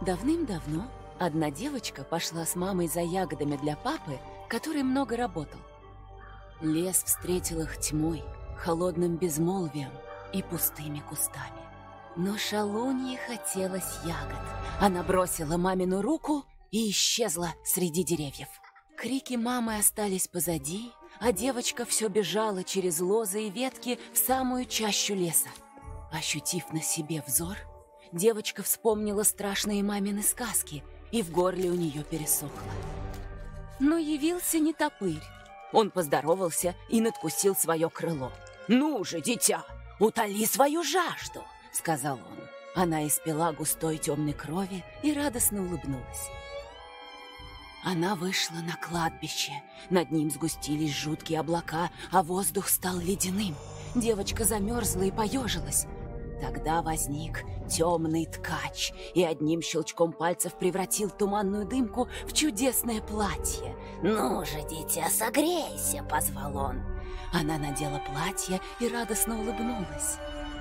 Давным-давно одна девочка пошла с мамой за ягодами для папы, который много работал. Лес встретил их тьмой, холодным безмолвием и пустыми кустами. Но шалунье хотелось ягод. Она бросила мамину руку и исчезла среди деревьев. Крики мамы остались позади, а девочка все бежала через лозы и ветки в самую чащу леса. Ощутив на себе взор, девочка вспомнила страшные мамины сказки, и в горле у нее пересохло. Но явился не топырь. Он поздоровался и надкусил свое крыло. «Ну же, дитя, утоли свою жажду!» — сказал он. Она испила густой темной крови и радостно улыбнулась. Она вышла на кладбище. Над ним сгустились жуткие облака, а воздух стал ледяным. Девочка замерзла и поежилась. Тогда возник темный ткач и одним щелчком пальцев превратил туманную дымку в чудесное платье. «Ну же, дитя, согрейся!» — позвал он. Она надела платье и радостно улыбнулась.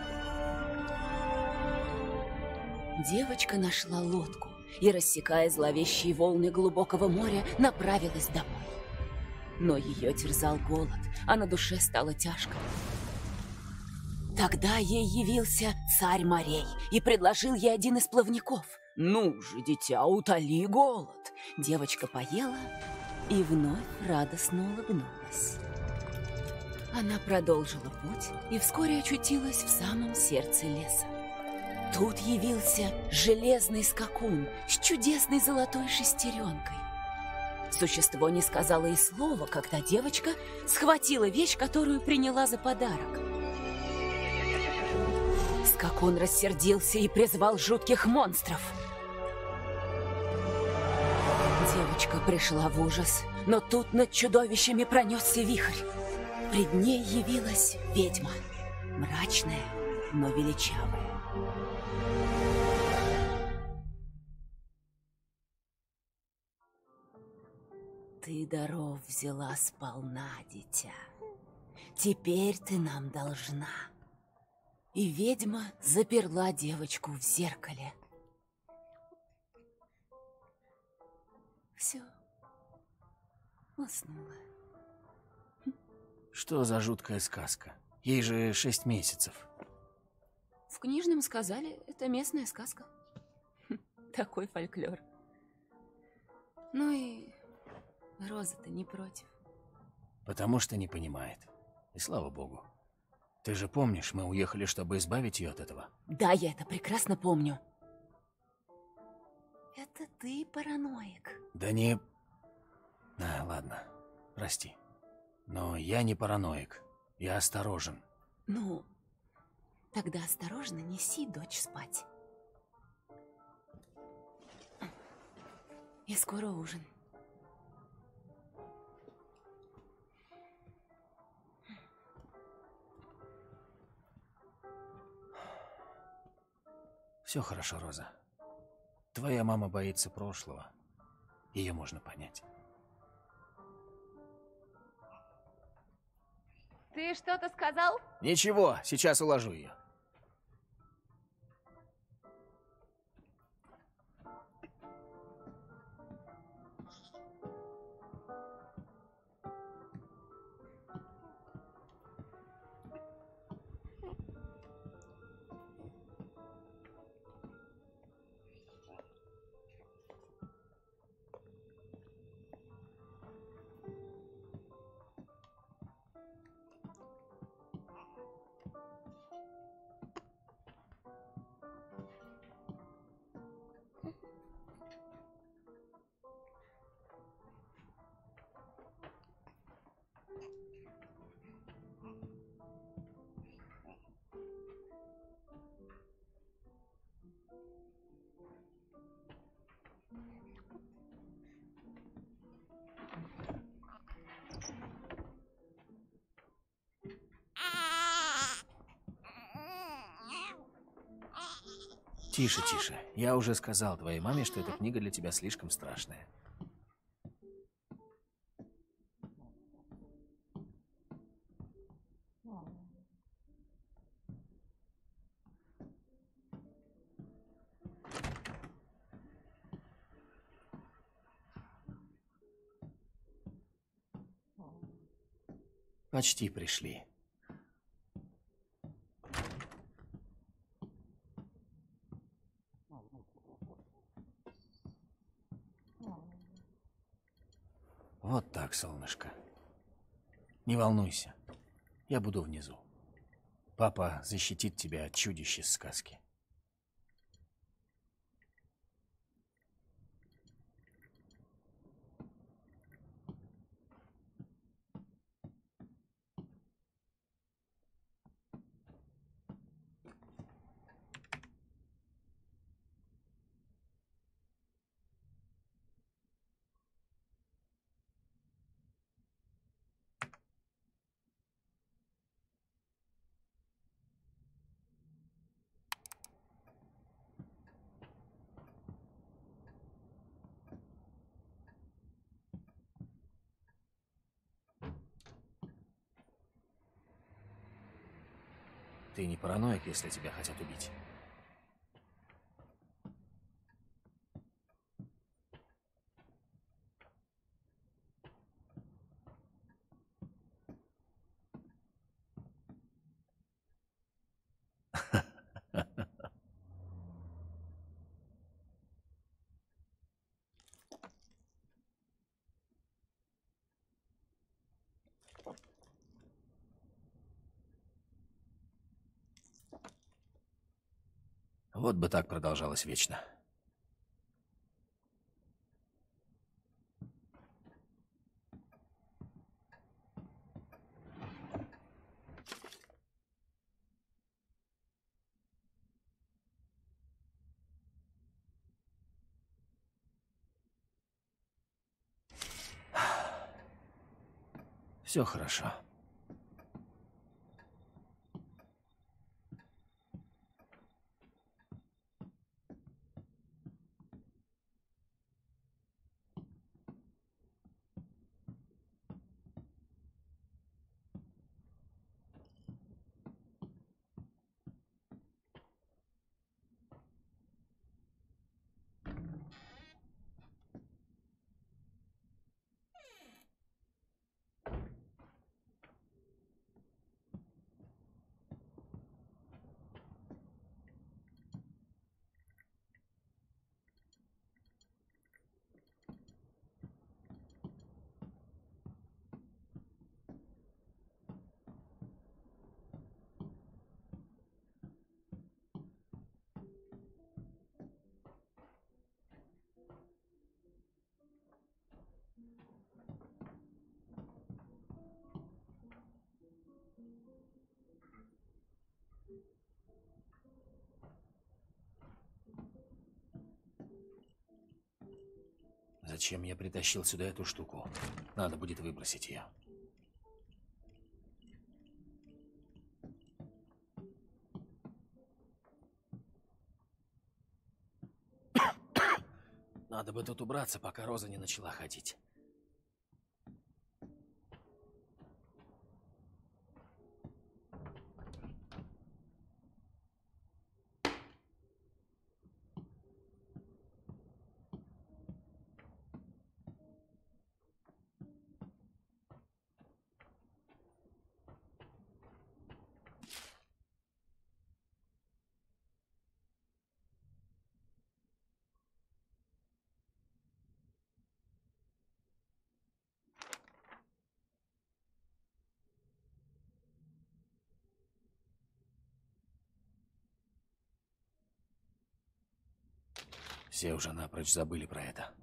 Девочка нашла лодку и, рассекая зловещие волны глубокого моря, направилась домой. Но ее терзал голод, а на душе стало тяжко. Тогда ей явился царь морей и предложил ей один из плавников. «Ну же, дитя, утоли голод!» Девочка поела и вновь радостно улыбнулась. Она продолжила путь и вскоре очутилась в самом сердце леса. Тут явился железный скакун с чудесной золотой шестеренкой. Существо не сказало и слова, когда девочка схватила вещь, которую приняла за подарок. Скакун рассердился и призвал жутких монстров. Девочка пришла в ужас, но тут над чудовищами пронесся вихрь. Пред ней явилась ведьма, мрачная, но величавая. Ты даров взяла сполна, дитя. Теперь ты нам должна. И ведьма заперла девочку в зеркале. Все, уснула. Что за жуткая сказка? Ей же 6 месяцев. В книжном сказали, это местная сказка. Такой фольклор. Ну и Роза-то не против. Потому что не понимает. И слава богу. Ты же помнишь, мы уехали, чтобы избавить ее от этого? Да, я это прекрасно помню. Это ты параноик. Да не... ладно, прости. Но я не параноик. Я осторожен. Ну, тогда осторожно неси дочь спать. И скоро ужин. Все хорошо, Роза. Твоя мама боится прошлого. Ее можно понять. Ты что-то сказал? Ничего, сейчас уложу ее. Тише, тише. Я уже сказал твоей маме, что эта книга для тебя слишком страшная. Почти пришли. Вот так, солнышко. Не волнуйся. Я буду внизу. Папа защитит тебя от чудищ из сказки. Ты не параноик, если тебя хотят убить. Вот бы так продолжалось вечно. Все хорошо. Зачем я притащил сюда эту штуку? Надо будет выбросить ее. Надо бы тут убраться, пока Роза не начала ходить. Все уже напрочь забыли про это.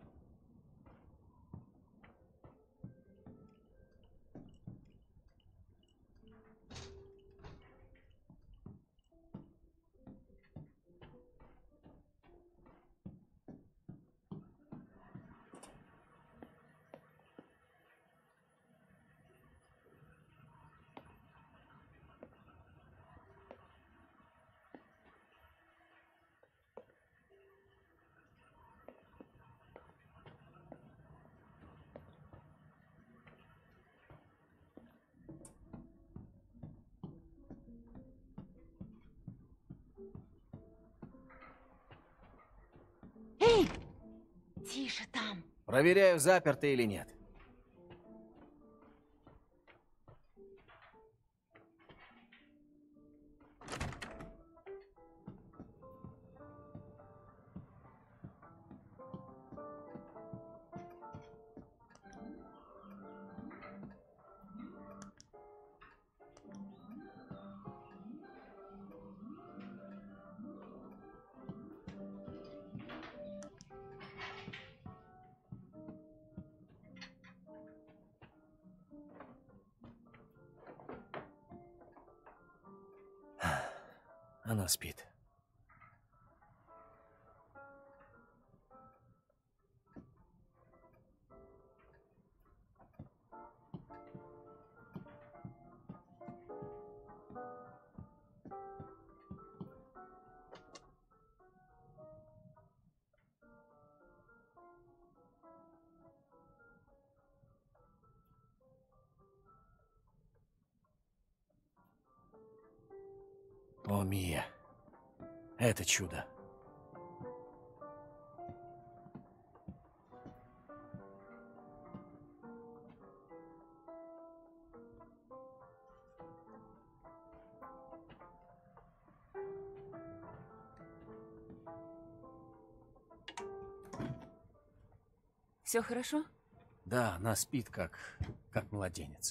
Эй! Тише там. Проверяю, заперто или нет. Она спит. О, Мия, это чудо. Все хорошо? Да, она спит, как младенец.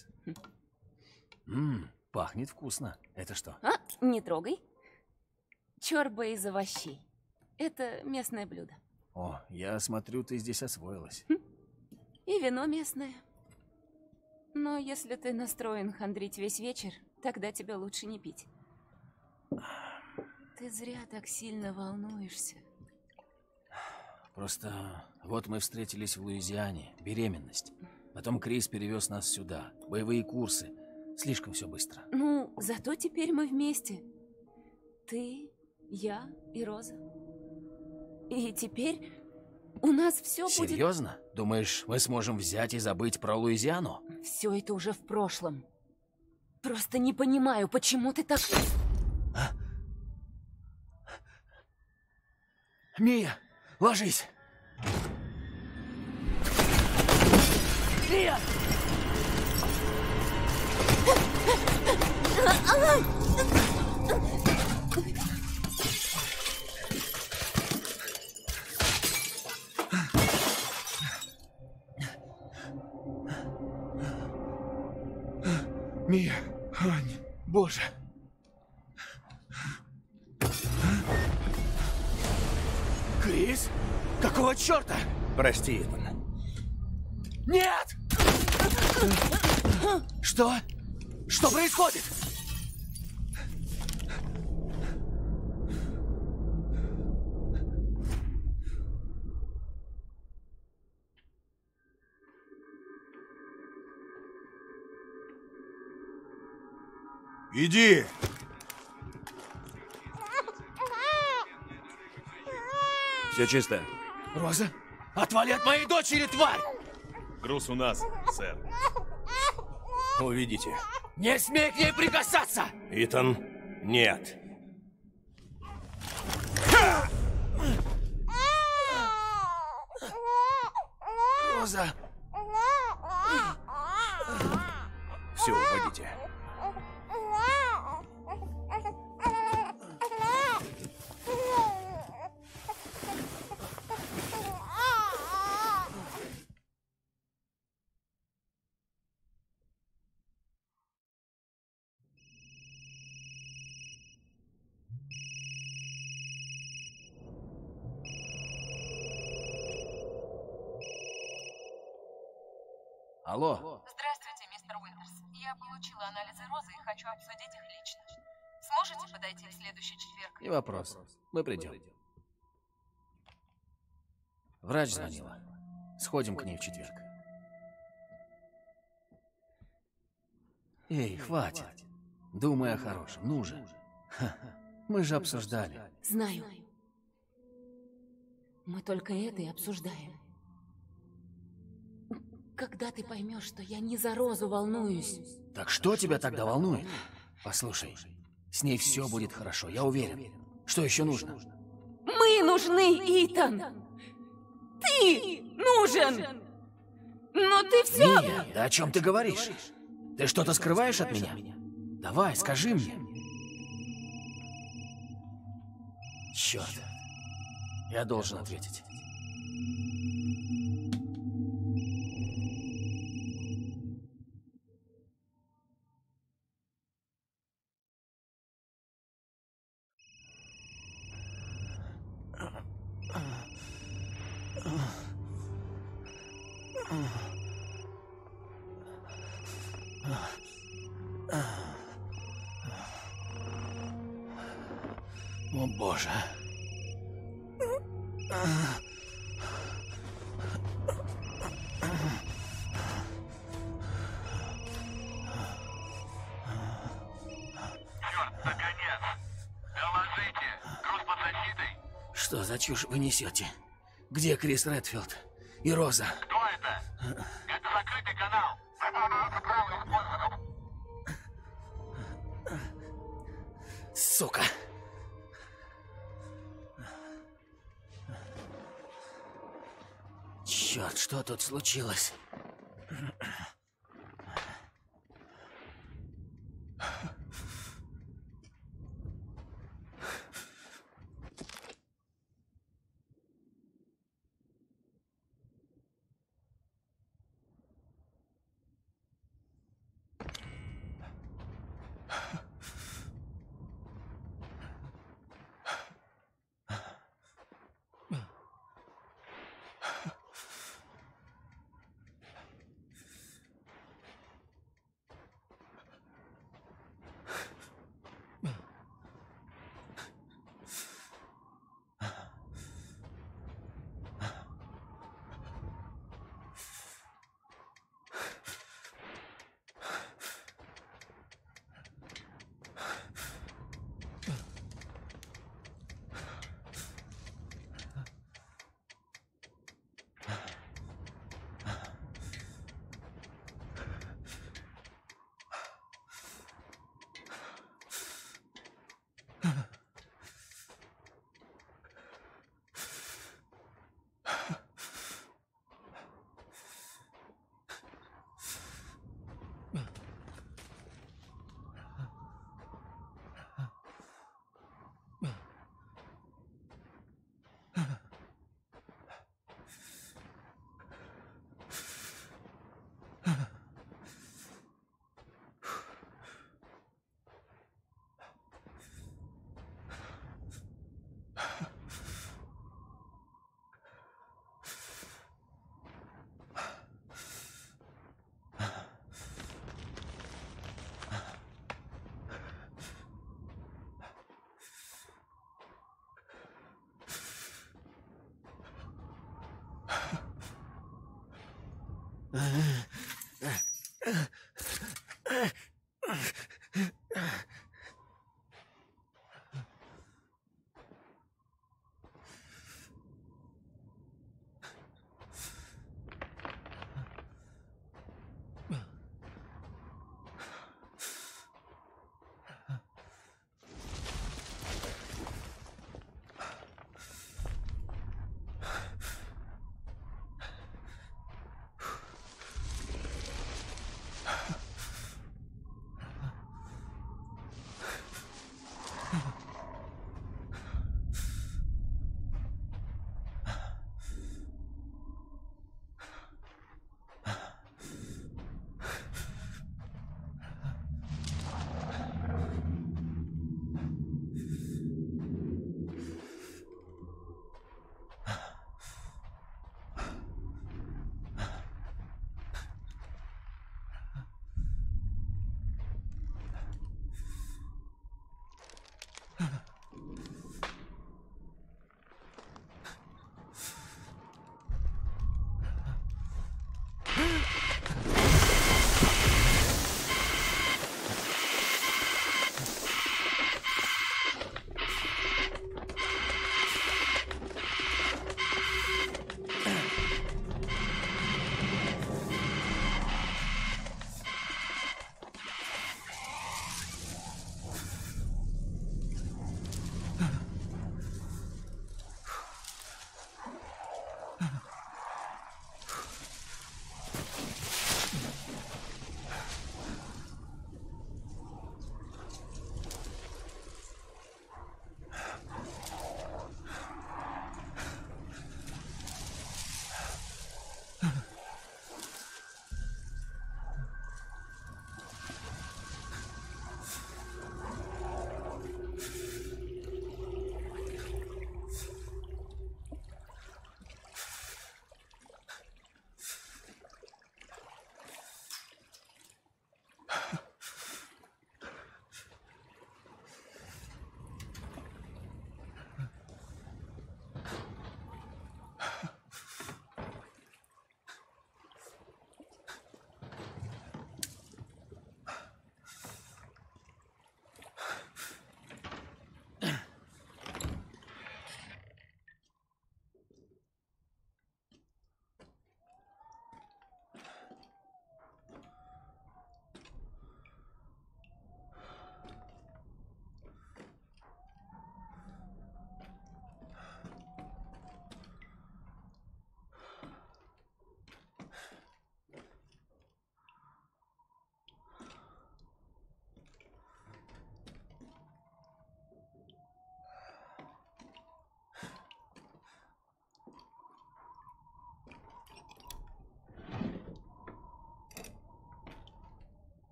Пахнет вкусно. Это что? А, не трогай. Чорба из овощей. Это местное блюдо. О, я смотрю, ты здесь освоилась. И вино местное. Но если ты настроен хандрить весь вечер, тогда тебе лучше не пить. Ты зря так сильно волнуешься. Просто вот мы встретились в Луизиане, беременность. Потом Крис перевез нас сюда, боевые курсы. Слишком все быстро. Ну, зато теперь мы вместе. Ты, я и Роза. И теперь у нас все будет... Серьезно? Думаешь, мы сможем взять и забыть про Луизиану? Все это уже в прошлом. Просто не понимаю, почему ты так... Мия, ложись! Мия! Мия, Ань, боже. Крис? Какого черта? Прости, Итан. Нет! Что? Что происходит? Иди! Все чисто. Роза, отвали от моей дочери, тварь! Груз у нас, сэр. Увидите. Не смей к ней прикасаться! Итан, нет. Роза! Все, уходите. Алло. Здравствуйте, мистер Уинтерс. Я получила анализы Розы и хочу обсудить их лично. Сможете подойти в следующий четверг? Не вопрос. Мы придем. Врач звонила. Сходим к ней в четверг. Эй, хватит. Думай о хорошем. Ну же. Мы же обсуждали. Знаю. Мы только это и обсуждаем. Когда ты поймешь, что я не за Розу волнуюсь? Так что тебя тогда волнует? Послушай, с ней все будет хорошо, я уверен. Что еще нужно? Мы нужны, Итан! Ты нужен! Но ты все... Мия, да о чем ты говоришь? Ты что-то скрываешь от меня? Давай, скажи мне. Черт. Я должен ответить. О, Боже. Черт, наконец! Доложите! Груз под защитой! Что за чушь вы несете? Где Крис Редфилд? И Роза? Кто это? Это закрытый канал! Выполняется правильным способом! Сука! Черт, что тут случилось?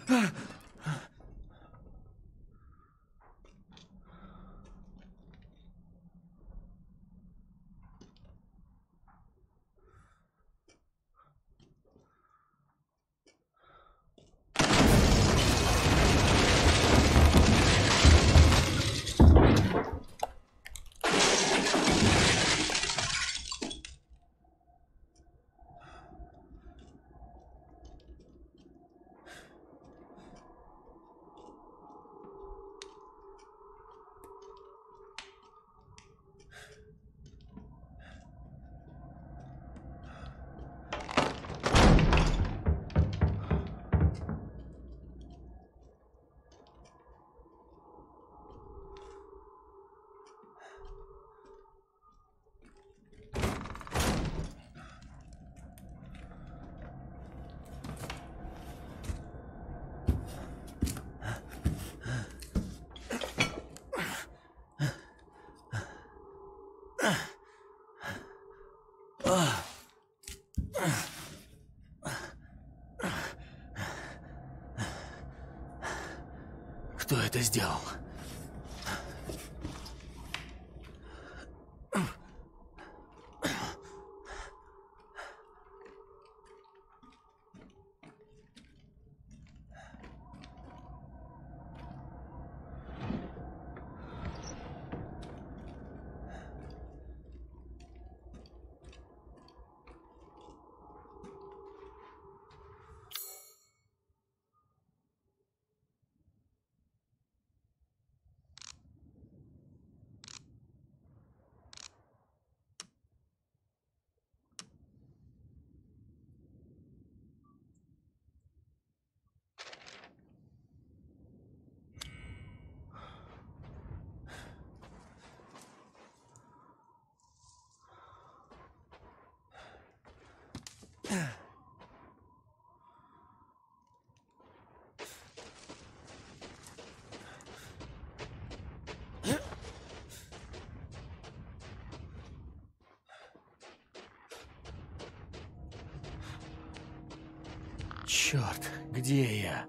Кто это сделал? Черт, где я?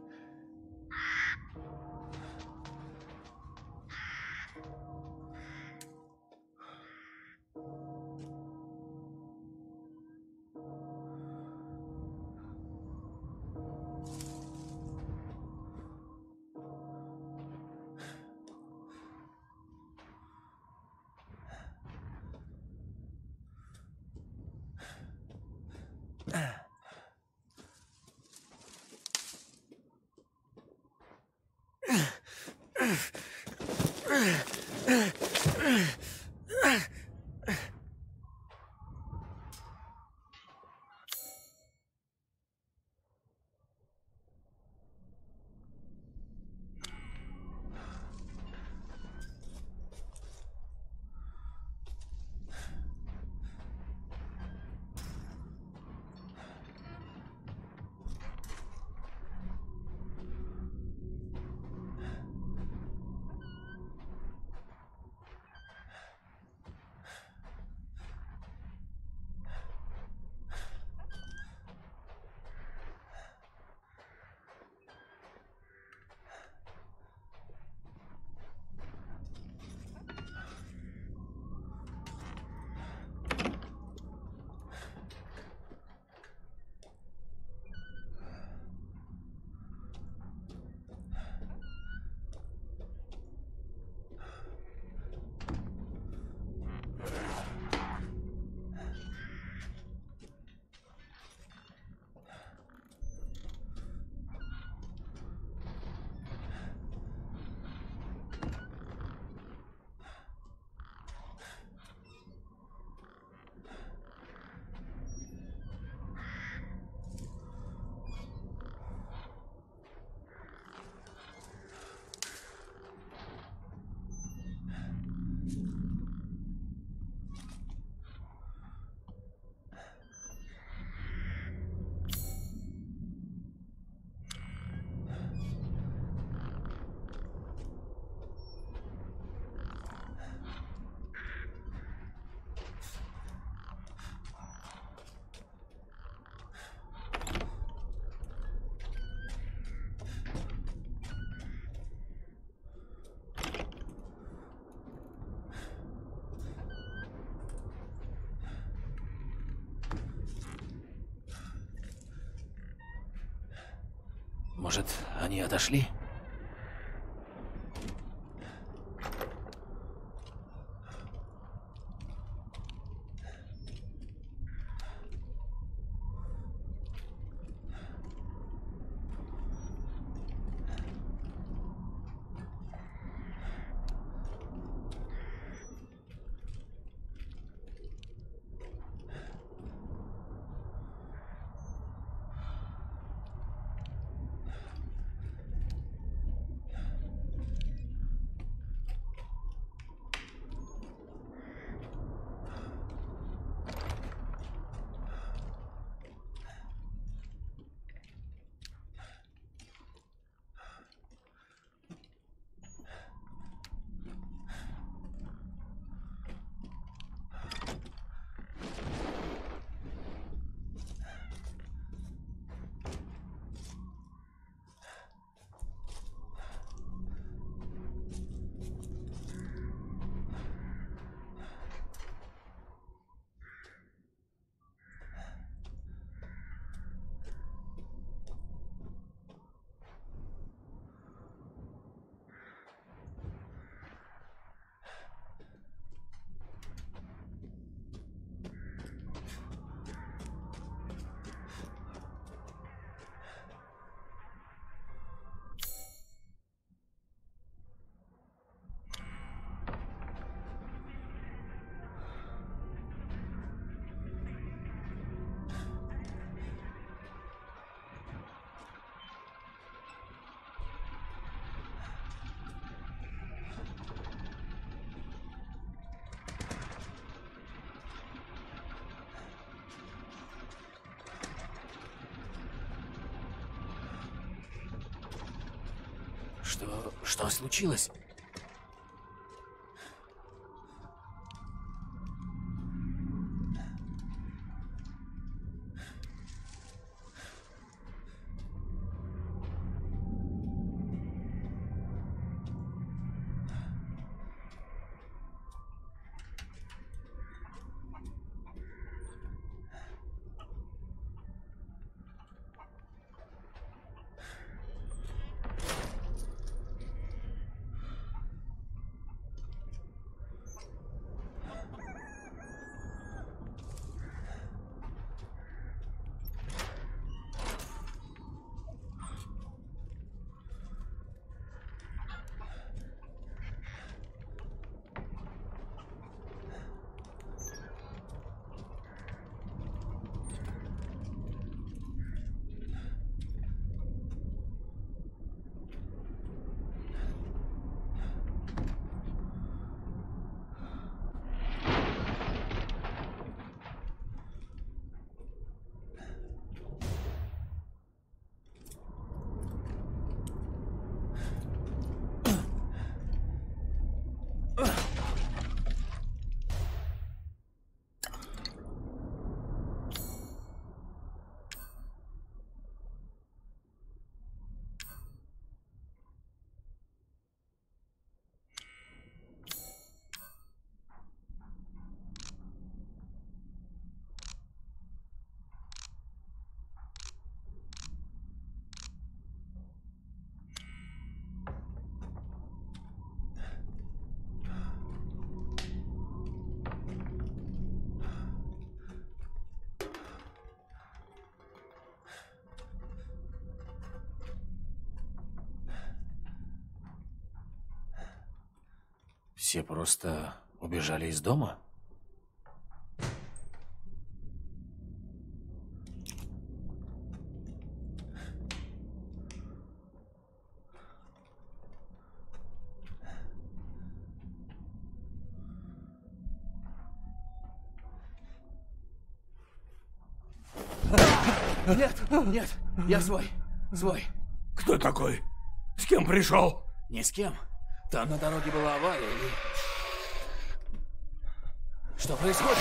Может, они отошли? Что случилось? Все просто убежали из дома? Нет, я свой. Кто такой? С кем пришел? Ни с кем. Там на дороге была авария и... Что происходит?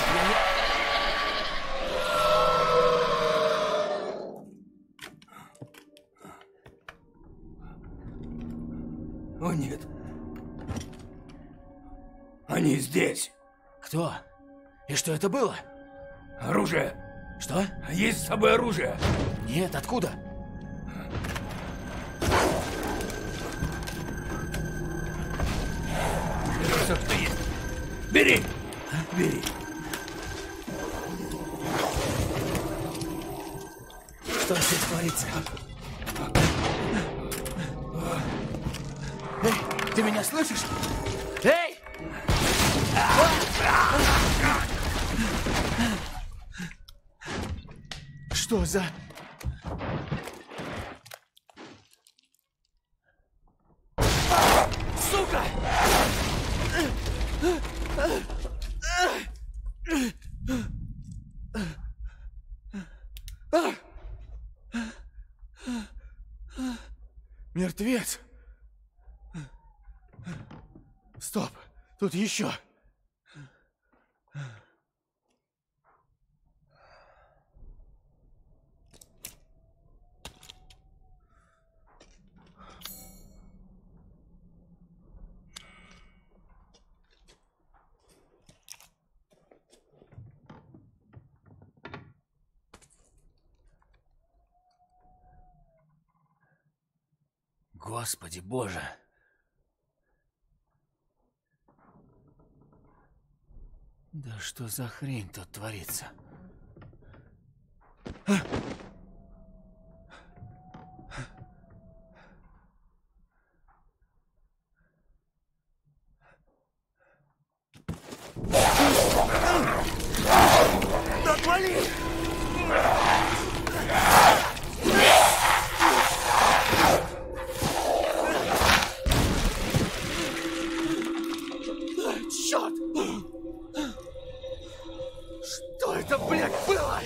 О, нет. Они здесь. Кто? И что это было? Оружие. Что? Есть с собой оружие? Нет, откуда? все, что есть. Бери! Бери. Что здесь творится? Эй, ты меня слышишь? Эй! Что за... Сука! Мертвец! Стоп! Тут еще! Господи Боже! Да что за хрень тут творится? Да отвали! Черт! Что это, блядь, было?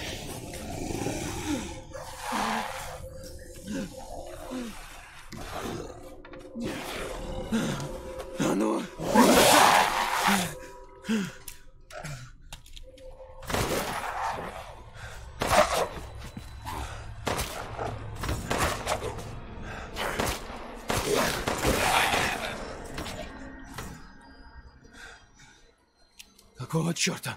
А ну! Какого черта?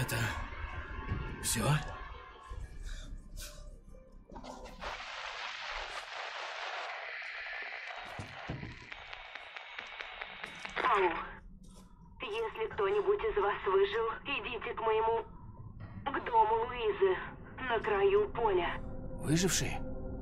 Это... все? Ау. Если кто-нибудь из вас выжил, идите к моему... к дому Луизы, на краю поля. Выжившие?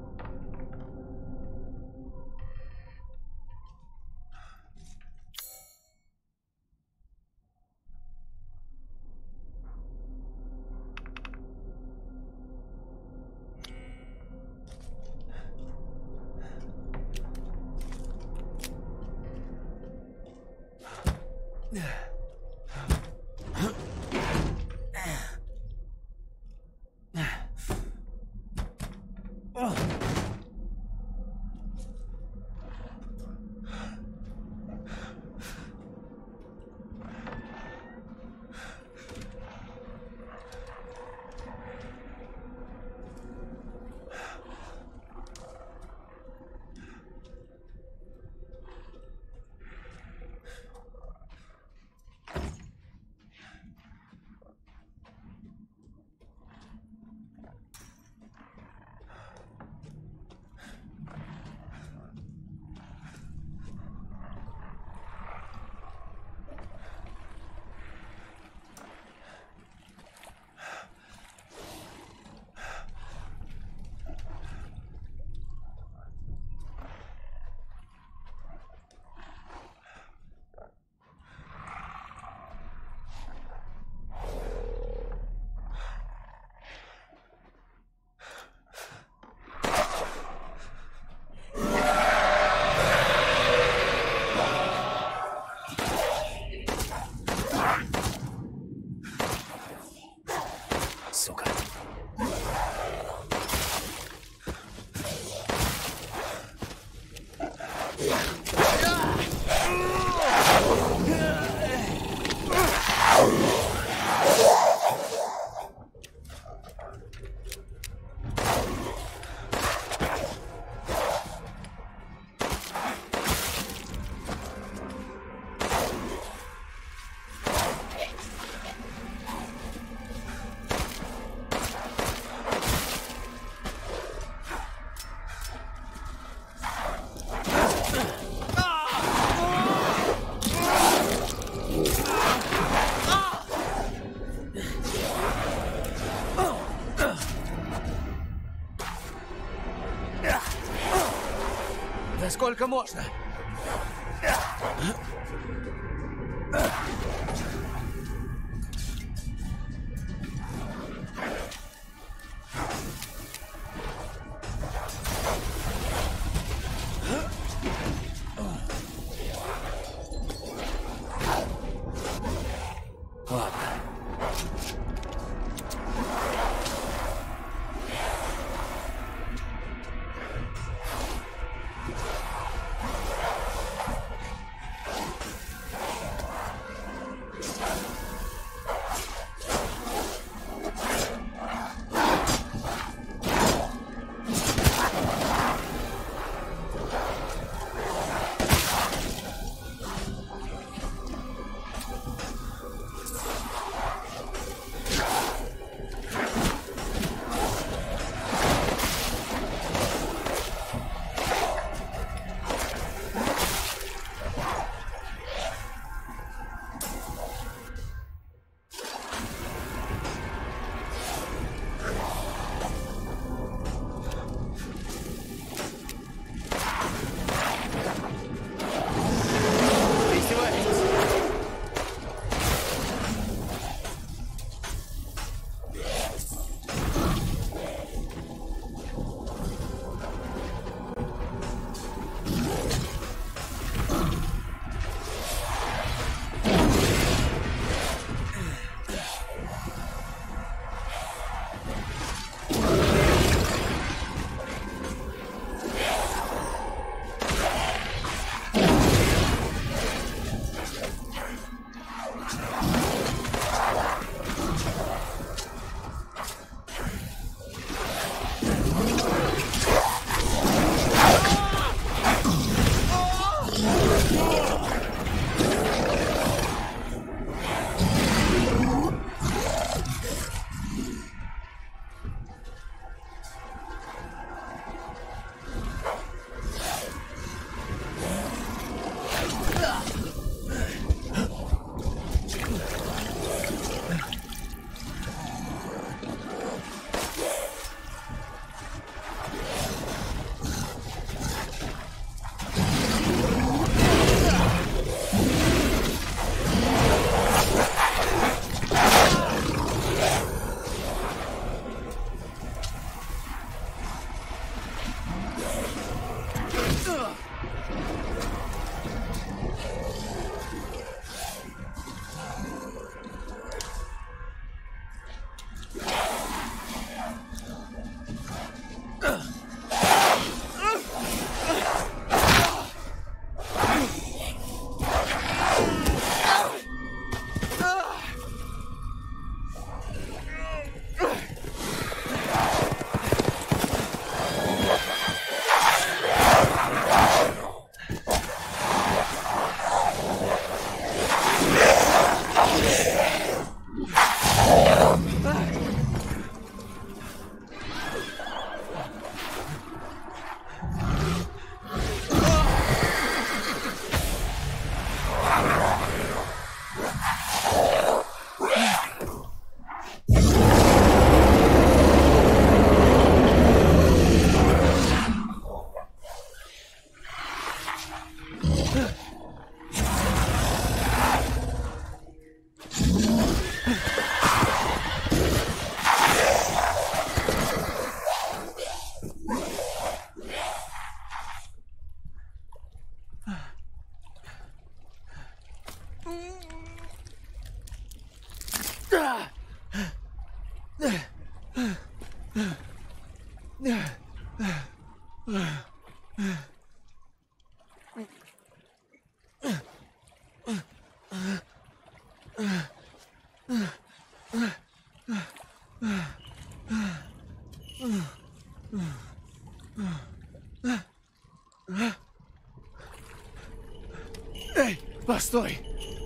Да сколько можно? Эй, постой!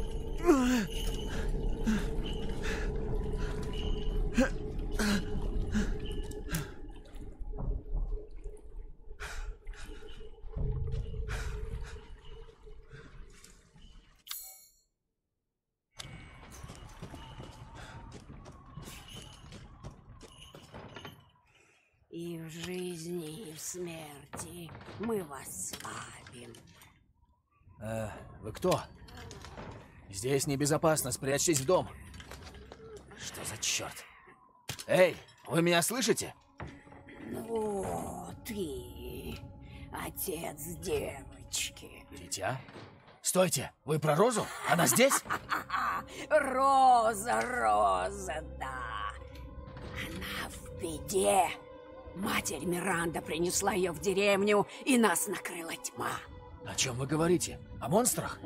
И в жизни, и в смерти мы вас славим. Вы кто? Здесь небезопасно, спрячьтесь в дом. Что за черт? Эй, вы меня слышите? Ну, ты отец девочки. Дитя? Стойте, вы про Розу? Она здесь? Роза, Роза, да. Она в беде. Матерь Миранда принесла ее в деревню, и нас накрыла тьма. О чем вы говорите? О монстрах?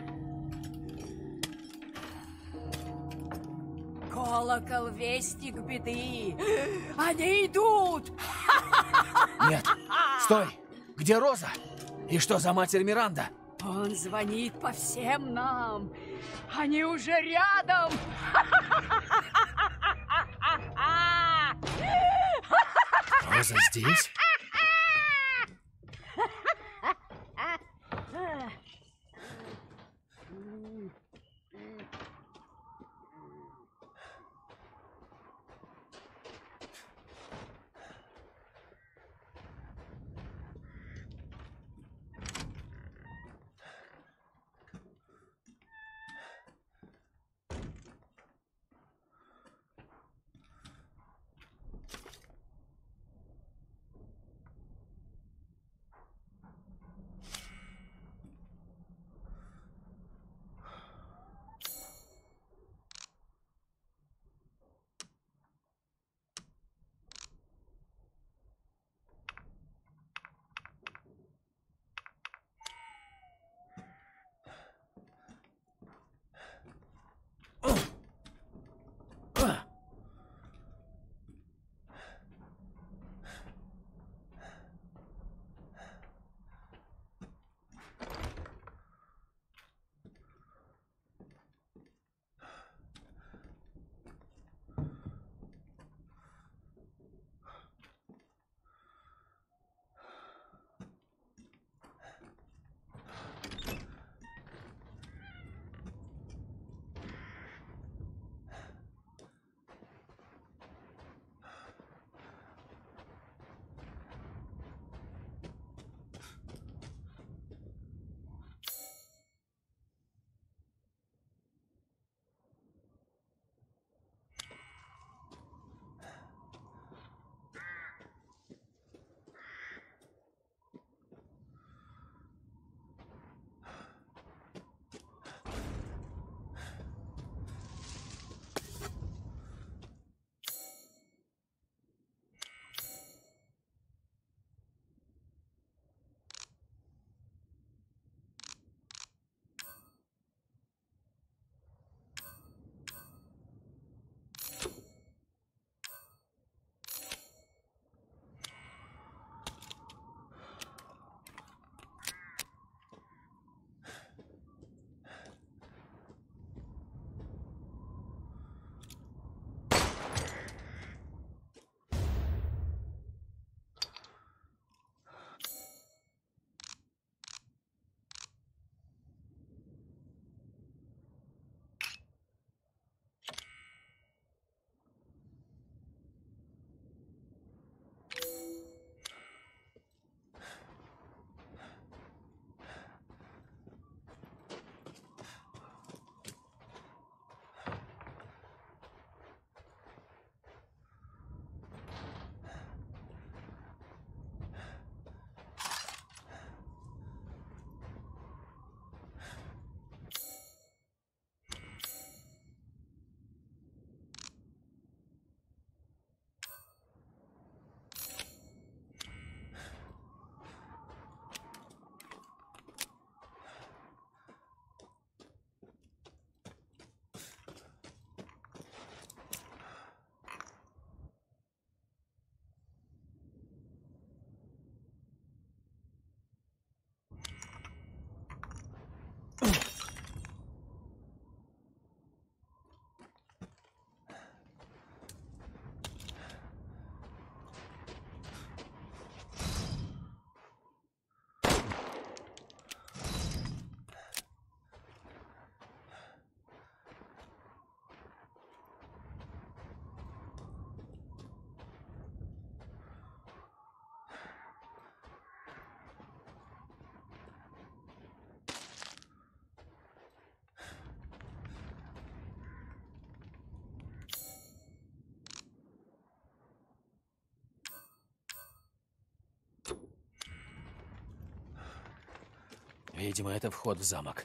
Колокол — вестник беды. Они идут. Нет, стой! Где Роза? И что за матерь Миранда? Он звонит по всем нам. Они уже рядом. Роза здесь? Видимо, это вход в замок.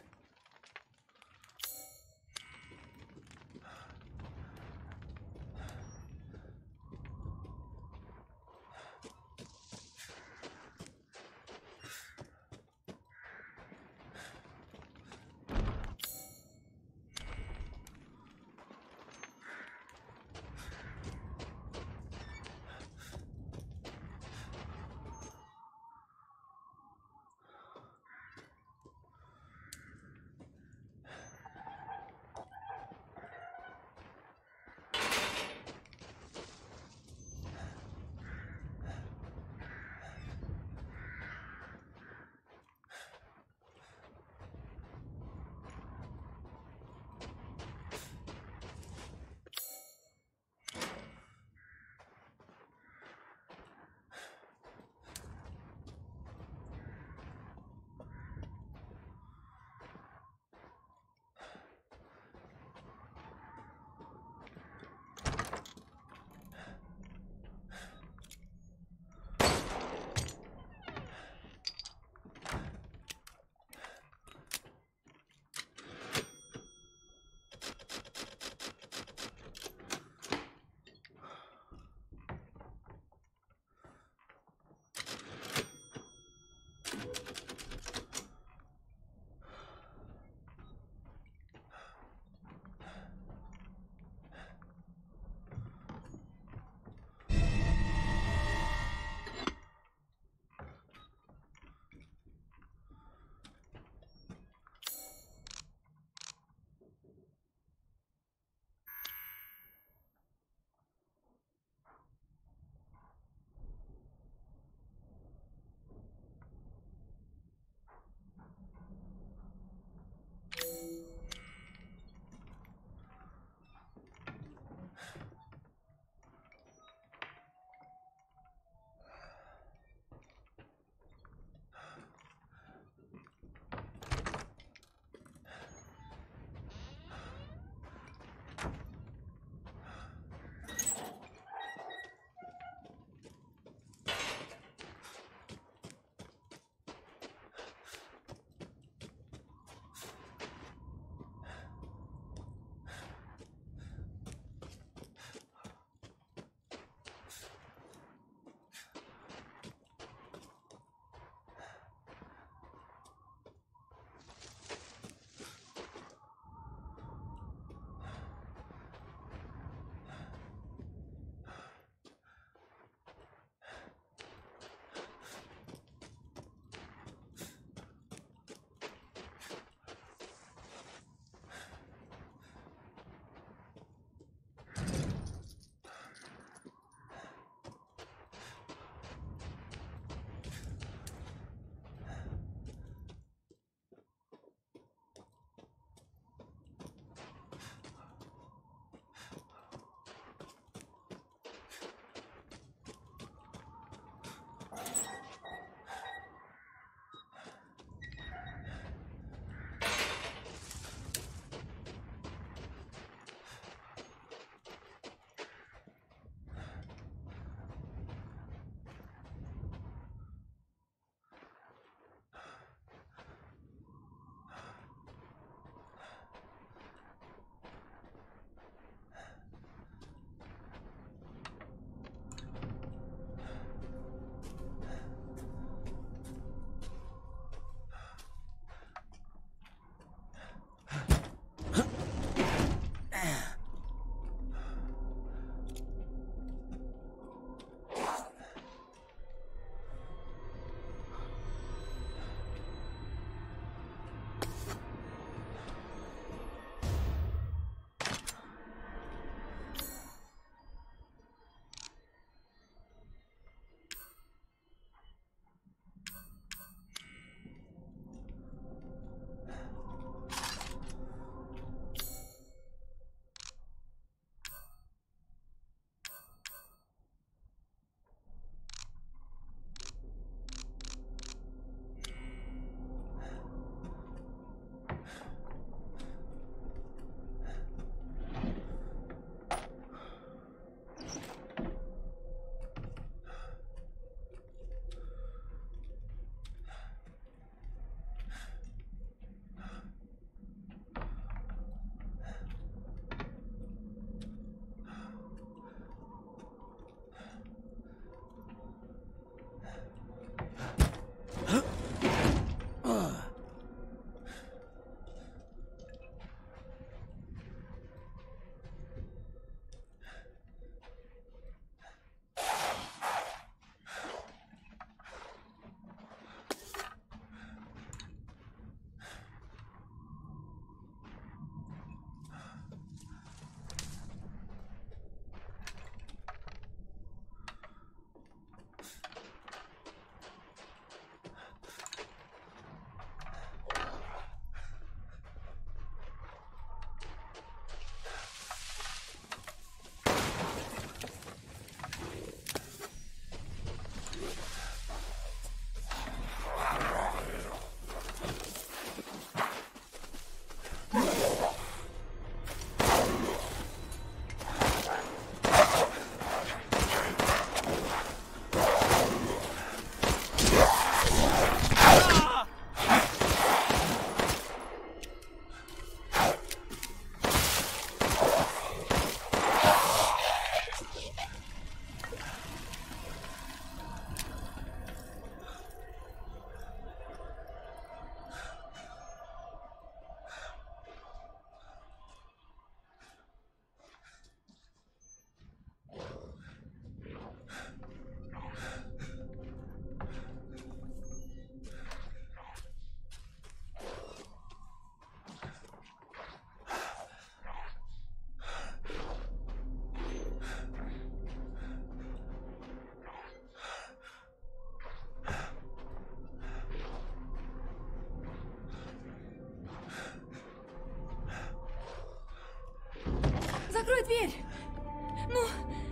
дверь. Ну...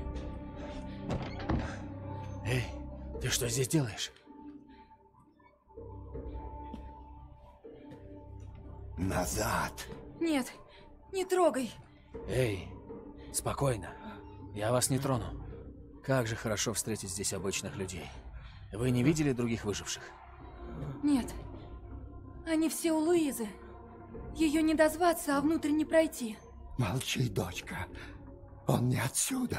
Эй, ты что здесь делаешь? Назад. Нет, не трогай. Эй, спокойно. Я вас не трону. Как же хорошо встретить здесь обычных людей. Вы не видели других выживших? Нет. Они все у Луизы. Ее не дозваться, а внутрь не пройти. Молчи, дочка. Он не отсюда.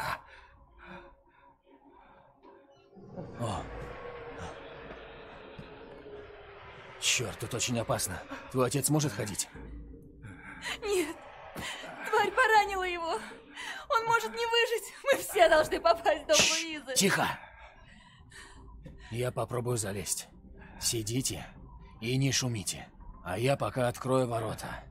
О. Черт, тут очень опасно. Твой отец может ходить? Нет. Тварь поранила его. Он может не выжить. Мы все должны попасть в дом Луизы. Тихо! Я попробую залезть. Сидите и не шумите. А я пока открою ворота.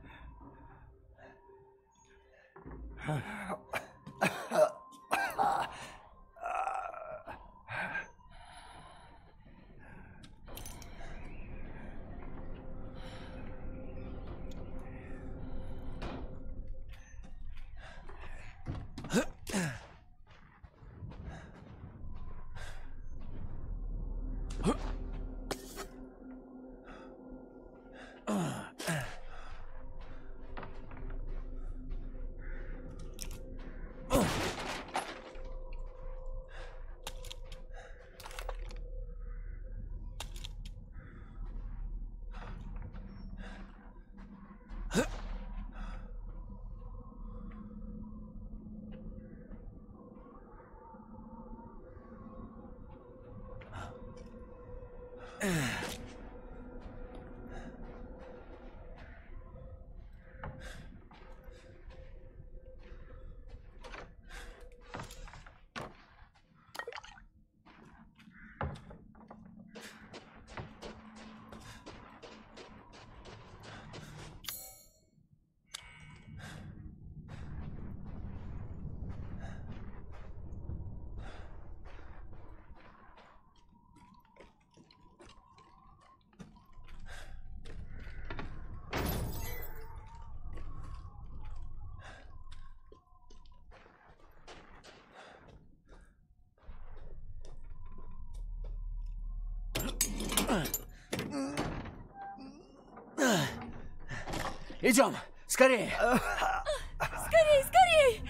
Идем, скорее! Скорей, скорей!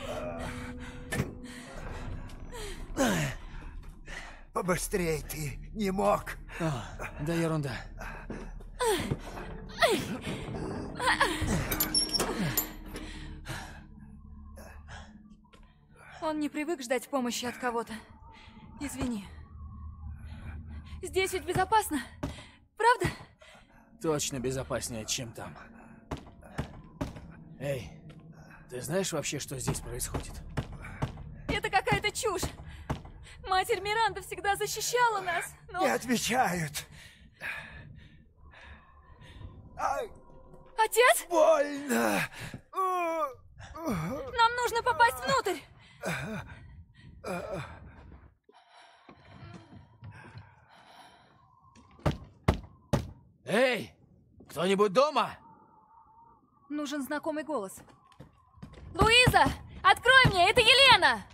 Побыстрей ты не мог. О, да ерунда. Он не привык ждать помощи от кого-то. Извини. Здесь ведь безопасно, правда? Точно безопаснее, чем там. Эй, ты знаешь вообще, что здесь происходит? Это какая-то чушь. Матерь Миранда всегда защищала нас, но... Не отвечают. Ай, Отец? больно. Нам нужно попасть внутрь. Эй, кто-нибудь дома? Нужен знакомый голос. Луиза, открой мне, это Елена!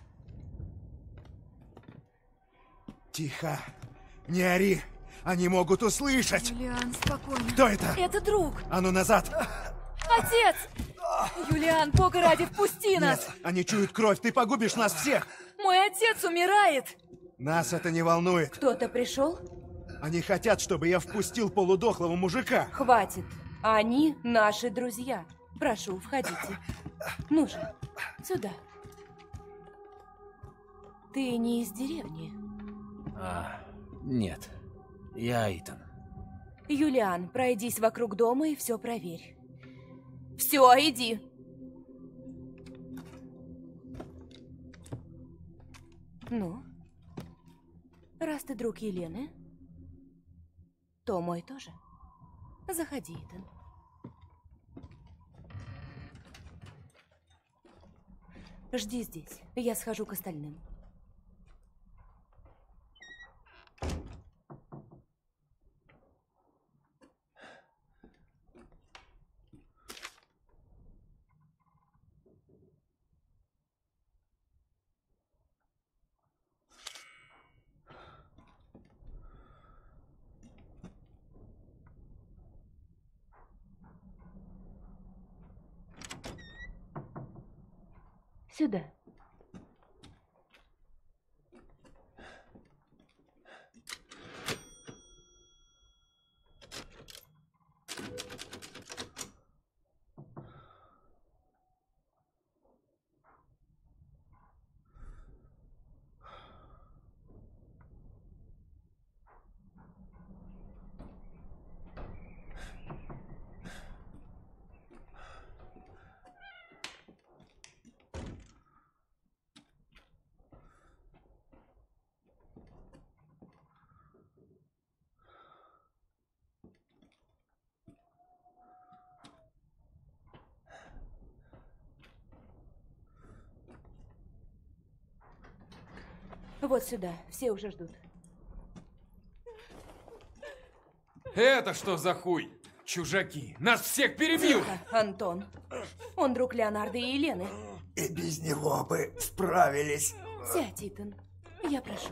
Тихо. Не ори. Они могут услышать. Юлиан, спокойно. Кто это? Это друг. А ну назад. Отец! Юлиан, Бога ради, впусти нас! Нет, они чуют кровь. Ты погубишь нас всех. Мой отец умирает! Нас это не волнует. Кто-то пришел? Они хотят, чтобы я впустил полудохлого мужика. Хватит. Они наши друзья. Прошу, входите. Ну же, сюда. Ты не из деревни? Нет. Я Итан. Юлиан, пройдись вокруг дома и все проверь. Все, иди. Ну, раз ты друг Елены, то мой тоже. Заходи, Итан. Жди здесь, я схожу к остальным. Сюда. Вот сюда, все уже ждут. Это что за хуй? Чужаки, нас всех перебьют! Тихо, Антон. Он друг Леонардо и Елены. И без него бы справились. Сядь, Итан. Я прошу.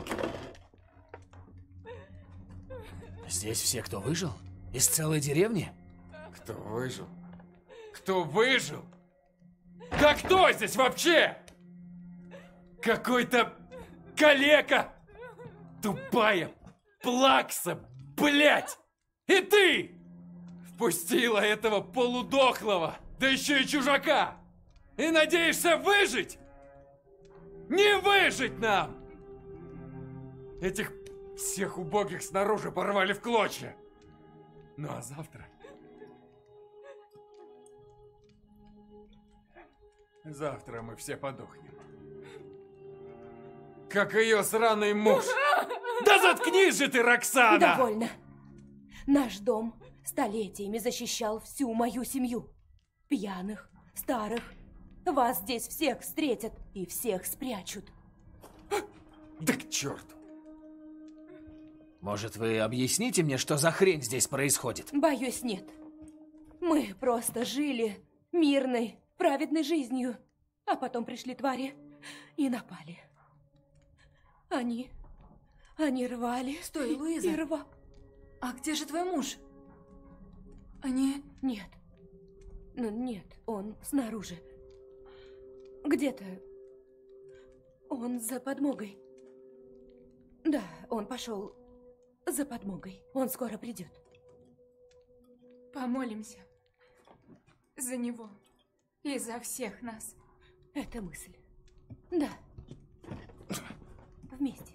Здесь все, кто выжил? Из целой деревни? Кто выжил? Кто выжил? Да кто здесь вообще? Какой-то калека! Тупая плакса, блять! И ты! Впустила этого полудохлого, да еще и чужака! И надеешься выжить? Не выжить нам! Этих всех убогих снаружи порвали в клочья. Ну а завтра... Завтра мы все подохнем. Как ее сраный муж. Да заткнись же ты, Роксана! Довольно. Наш дом столетиями защищал всю мою семью. Пьяных, старых. Вас здесь всех встретят и всех спрячут. Да к черту. Может, вы объясните мне, что за хрень здесь происходит? Боюсь, нет. Мы просто жили мирной, праведной жизнью. А потом пришли твари и напали. Они рвали. Стой, Луиза. И рвали. А где же твой муж? Они... Нет. Ну, нет, он снаружи. Где-то. Он за подмогой. Да, он пошел за подмогой. Он скоро придет. Помолимся за него и за всех нас. Это мысль. Да. Вместе.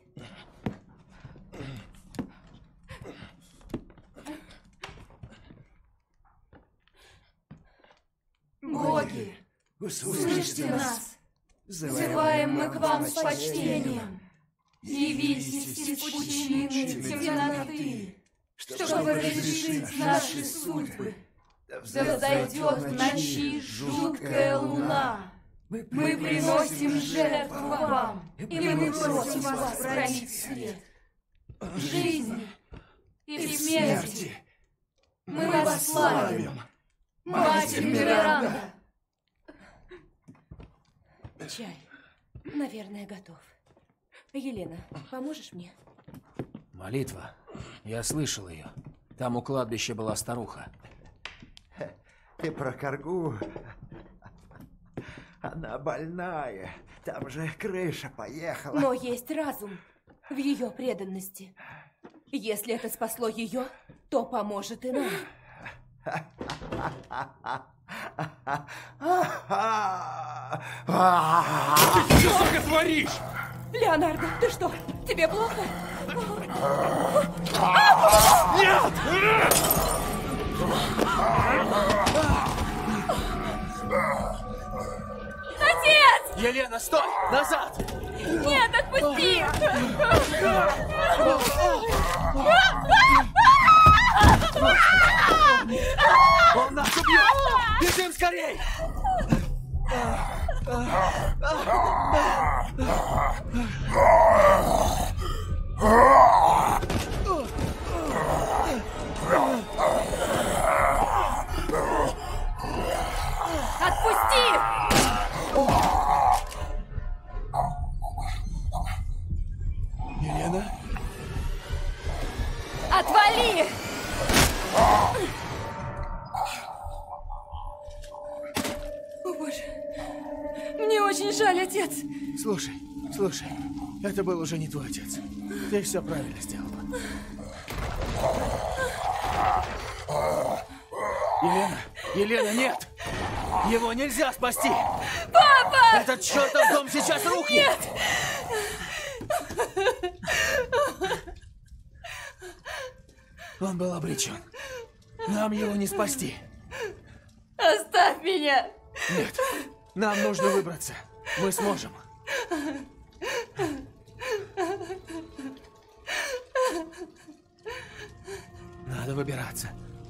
Боги, услышьте нас! Взываем мы к вам с почтением. Явитесь из пучины темноты, чтобы разрешить наши судьбы. Да взойдет в ночи жуткая луна. Мы приносим жертву вам, и мы просим вас пролить свет. В жизни и в смерти мы вас славим, Матерь Миранда. Чай, наверное, готов. Елена, поможешь мне? Молитва. Я слышал ее. Там у кладбища была старуха. Ты про коргу? Она больная. Там же крыша поехала. Но есть разум в ее преданности. Если это спасло ее, то поможет и нам. Ты что, сука, творишь? Леонардо, ты что? Тебе плохо? Нет! Отец! Елена, стой! Назад! Нет, отпусти! Он нас убьет! Бежим скорей! Отпусти! Елена? Отвали! О, Боже. Мне очень жаль, отец. отец. Слушай, это был уже не твой отец. Ты все правильно сделала. Елена, нет! Его нельзя спасти! Папа! Этот чертов дом сейчас рухнет! Нет! Он был обречен. Нам его не спасти. Оставь меня! Нет, нам нужно выбраться. Мы сможем. Надо выбираться.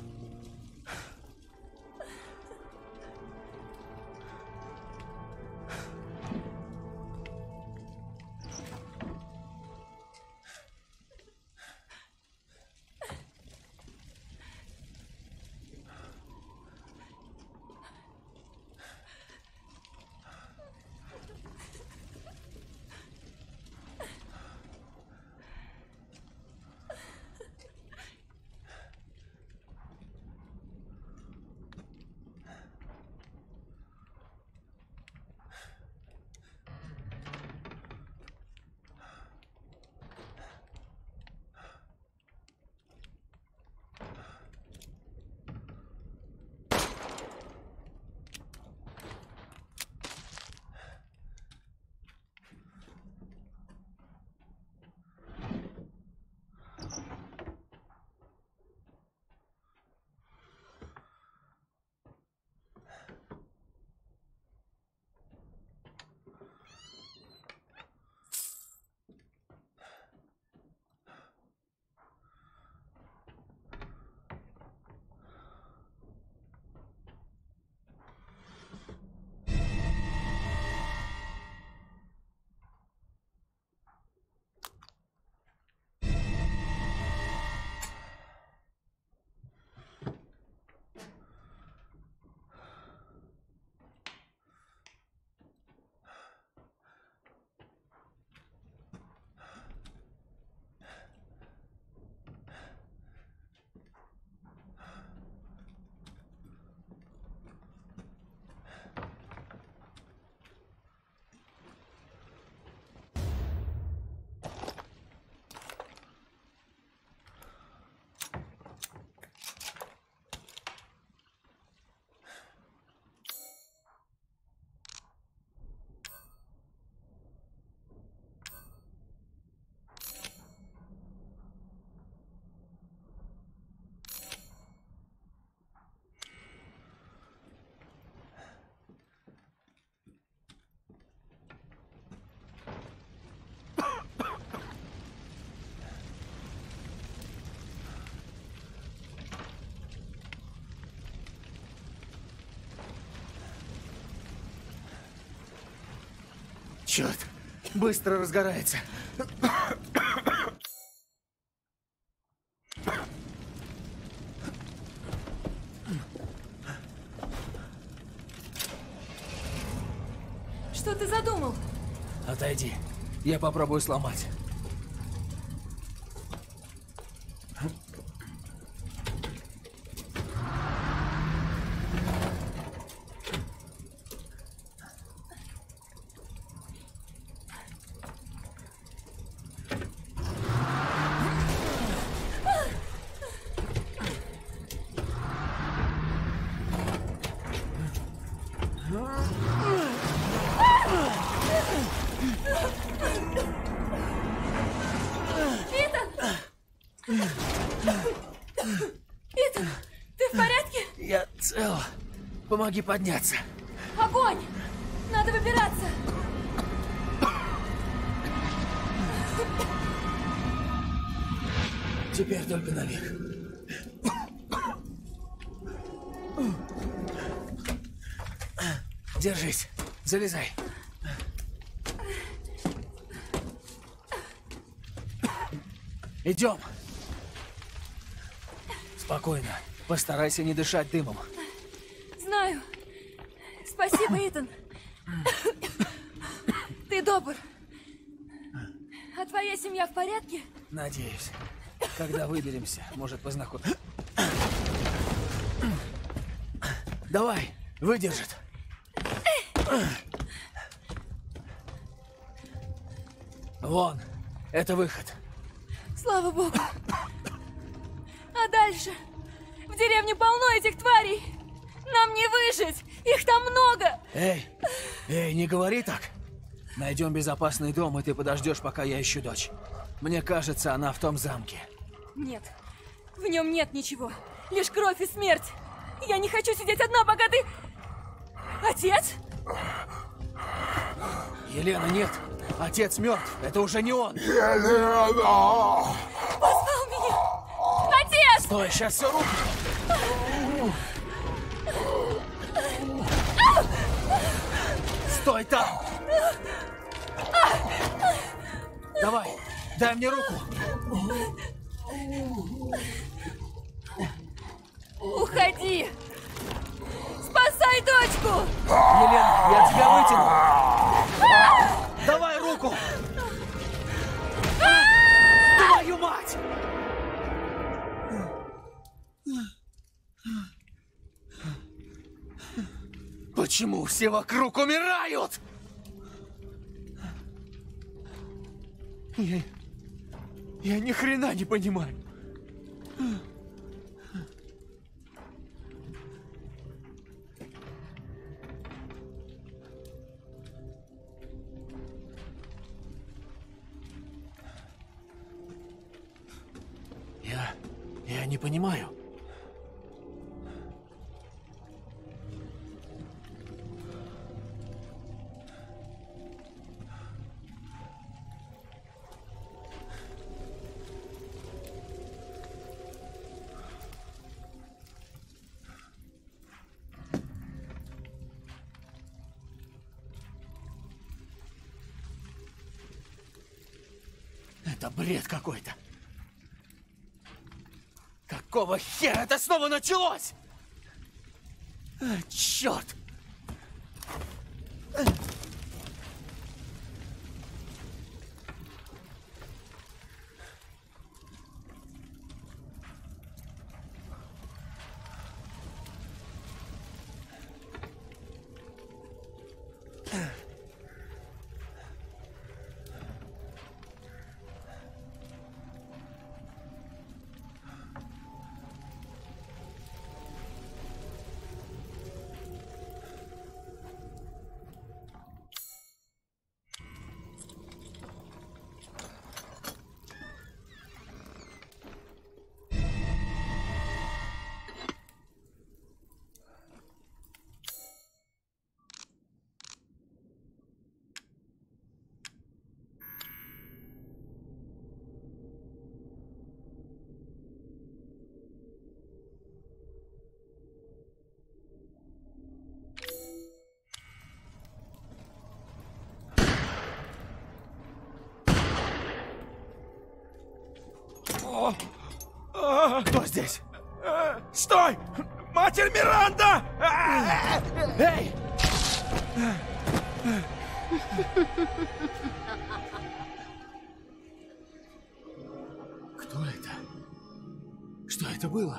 Черт, быстро разгорается. Что ты задумал? Отойди, я попробую сломать. Итан, ты в порядке? Я цел. Помоги подняться. Огонь! Надо выбираться. Теперь только наверх. Держись. Залезай. Идем. Спокойно. Постарайся не дышать дымом. Знаю. Спасибо, Итан. Ты добр. А твоя семья в порядке? Надеюсь. Когда выберемся, может, познакомимся. Давай, выдержит. Вон, это выход. Слава богу. А дальше? В деревне полно этих тварей. Нам не выжить. Их там много. Эй, не говори так. Найдем безопасный дом, и ты подождешь, пока я ищу дочь. Мне кажется, она в том замке. Нет, в нем нет ничего. Лишь кровь и смерть. Я не хочу сидеть одна, пока ты... Отец? Елена, нет. Отец мертв. Это уже не он. Елена! Позвал меня! Отец! Стой, сейчас все рухнет. Стой там! Давай, дай мне руку. Уходи! Спасай дочку! Елена, я тебя вытяну. Давай руку! Твою мать! Почему все вокруг умирают? Я ни хрена не понимаю. Я не понимаю. Это бред какой-то. Какого хера это снова началось? Черт! Кто здесь? Стой! Матерь Миранда! Эй! Кто это? Что это было?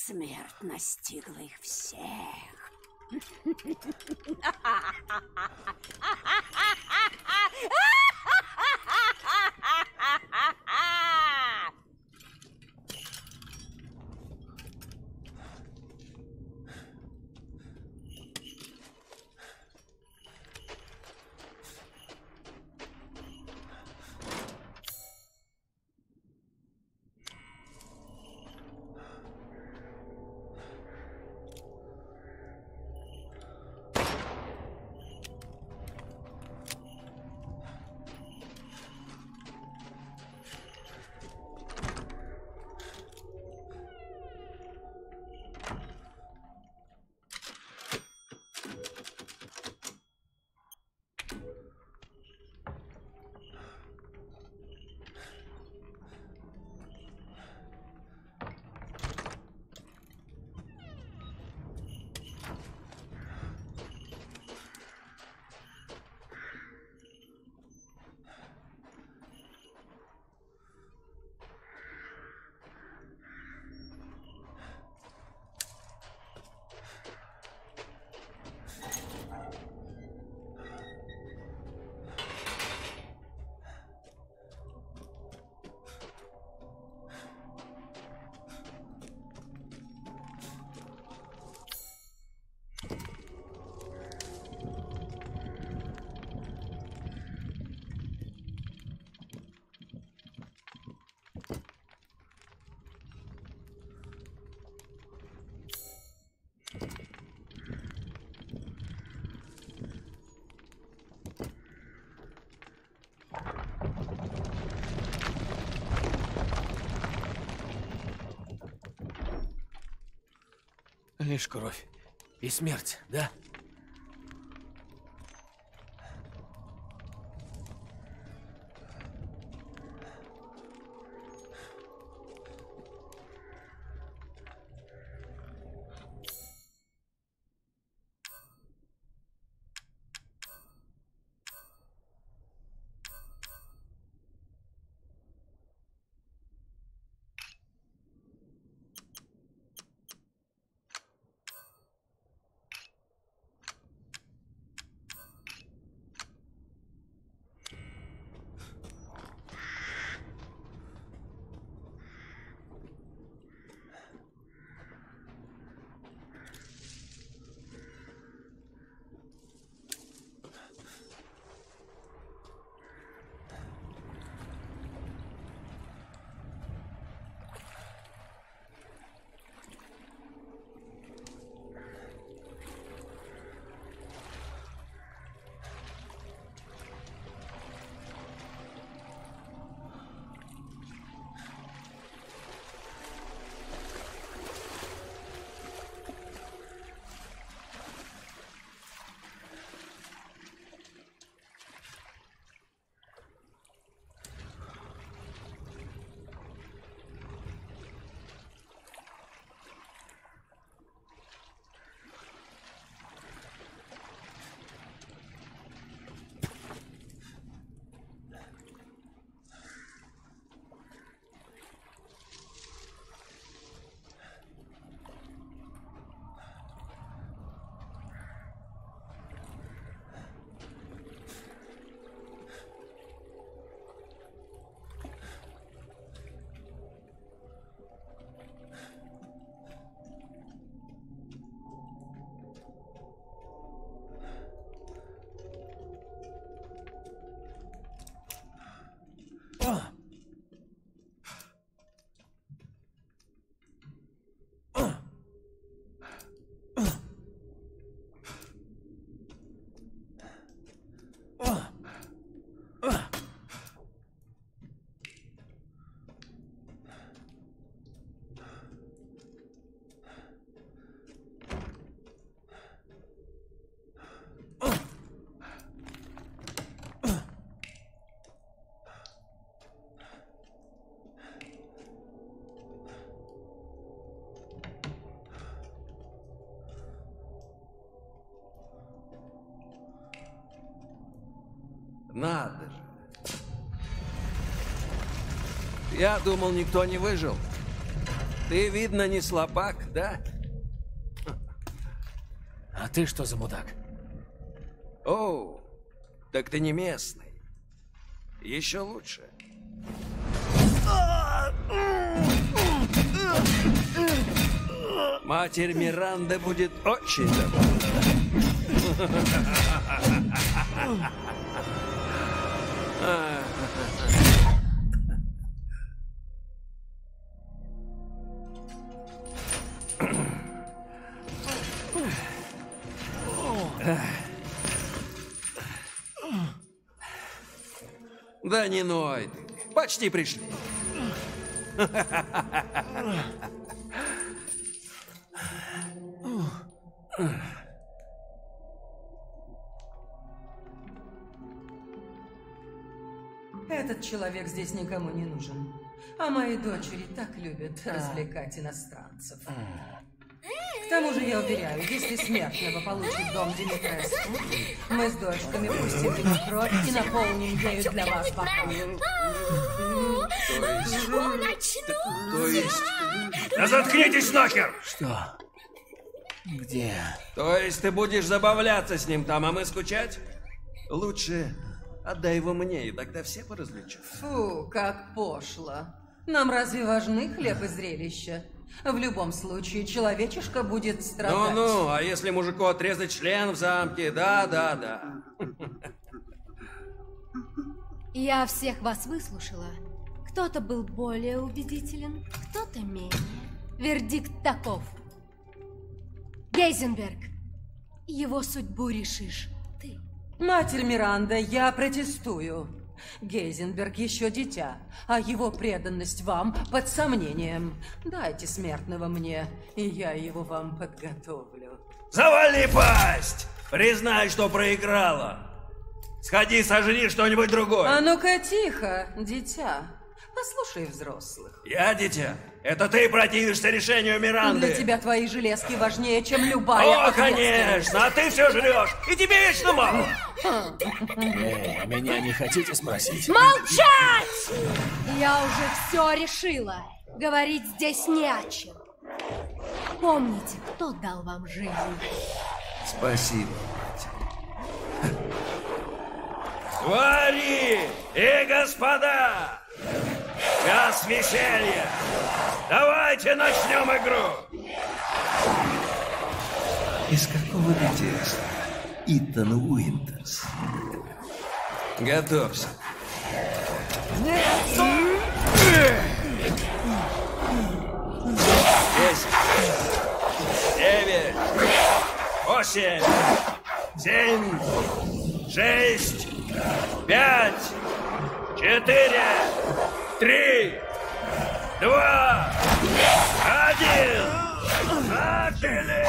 Смерть настигла их всех. Лишь кровь и смерть, да? Надо же. Я думал, никто не выжил. Ты, видно, не слабак, да? А ты что за мудак? Оу, так ты не местный. Еще лучше. Матерь Миранда будет очень довольна. Да не ной ты. Почти пришли. Этот человек здесь никому не нужен. А мои дочери так любят развлекать иностранцев. К тому же, я уверяю, если смертного получит дом Димитреску, мы с дочками пустим в него кровь и наполним ею для вас бокал. То есть... Да заткнитесь нахер! Что? Где? То есть ты будешь забавляться с ним там, а мы скучать? Лучше отдай его мне, и тогда все поразвлечут. Фу, как пошло. Нам разве важны хлеб и зрелища? В любом случае, человечишка будет страдать. Ну-ну, а если мужику отрезать член в замке? Да. Я всех вас выслушала. Кто-то был более убедителен, кто-то менее. Вердикт таков. Гейзенберг, его судьбу решишь ты. Матерь Миранда, я протестую. Гейзенберг еще дитя, а его преданность вам под сомнением. Дайте смертного мне, и я его вам подготовлю. Завали пасть! Признай, что проиграла. Сходи, сожри что-нибудь другое. А ну-ка тихо, дитя. Послушай взрослых. Я дитя? Это ты противишься решению Миранды. Для тебя твои железки важнее, чем любая ответственность. Конечно, а ты все жрешь, и тебе вечно мало. А меня не хотите спросить? Молчать! Я уже все решила. Говорить здесь не о чем. Помните, кто дал вам жизнь. Спасибо. Твари и господа! Час веселья! Давайте начнем игру! Из какого детства? Итан Уинтерс. Готовься. 10, 9, 8, 7, 6, 5, 4, 3, 2, 1. Начали!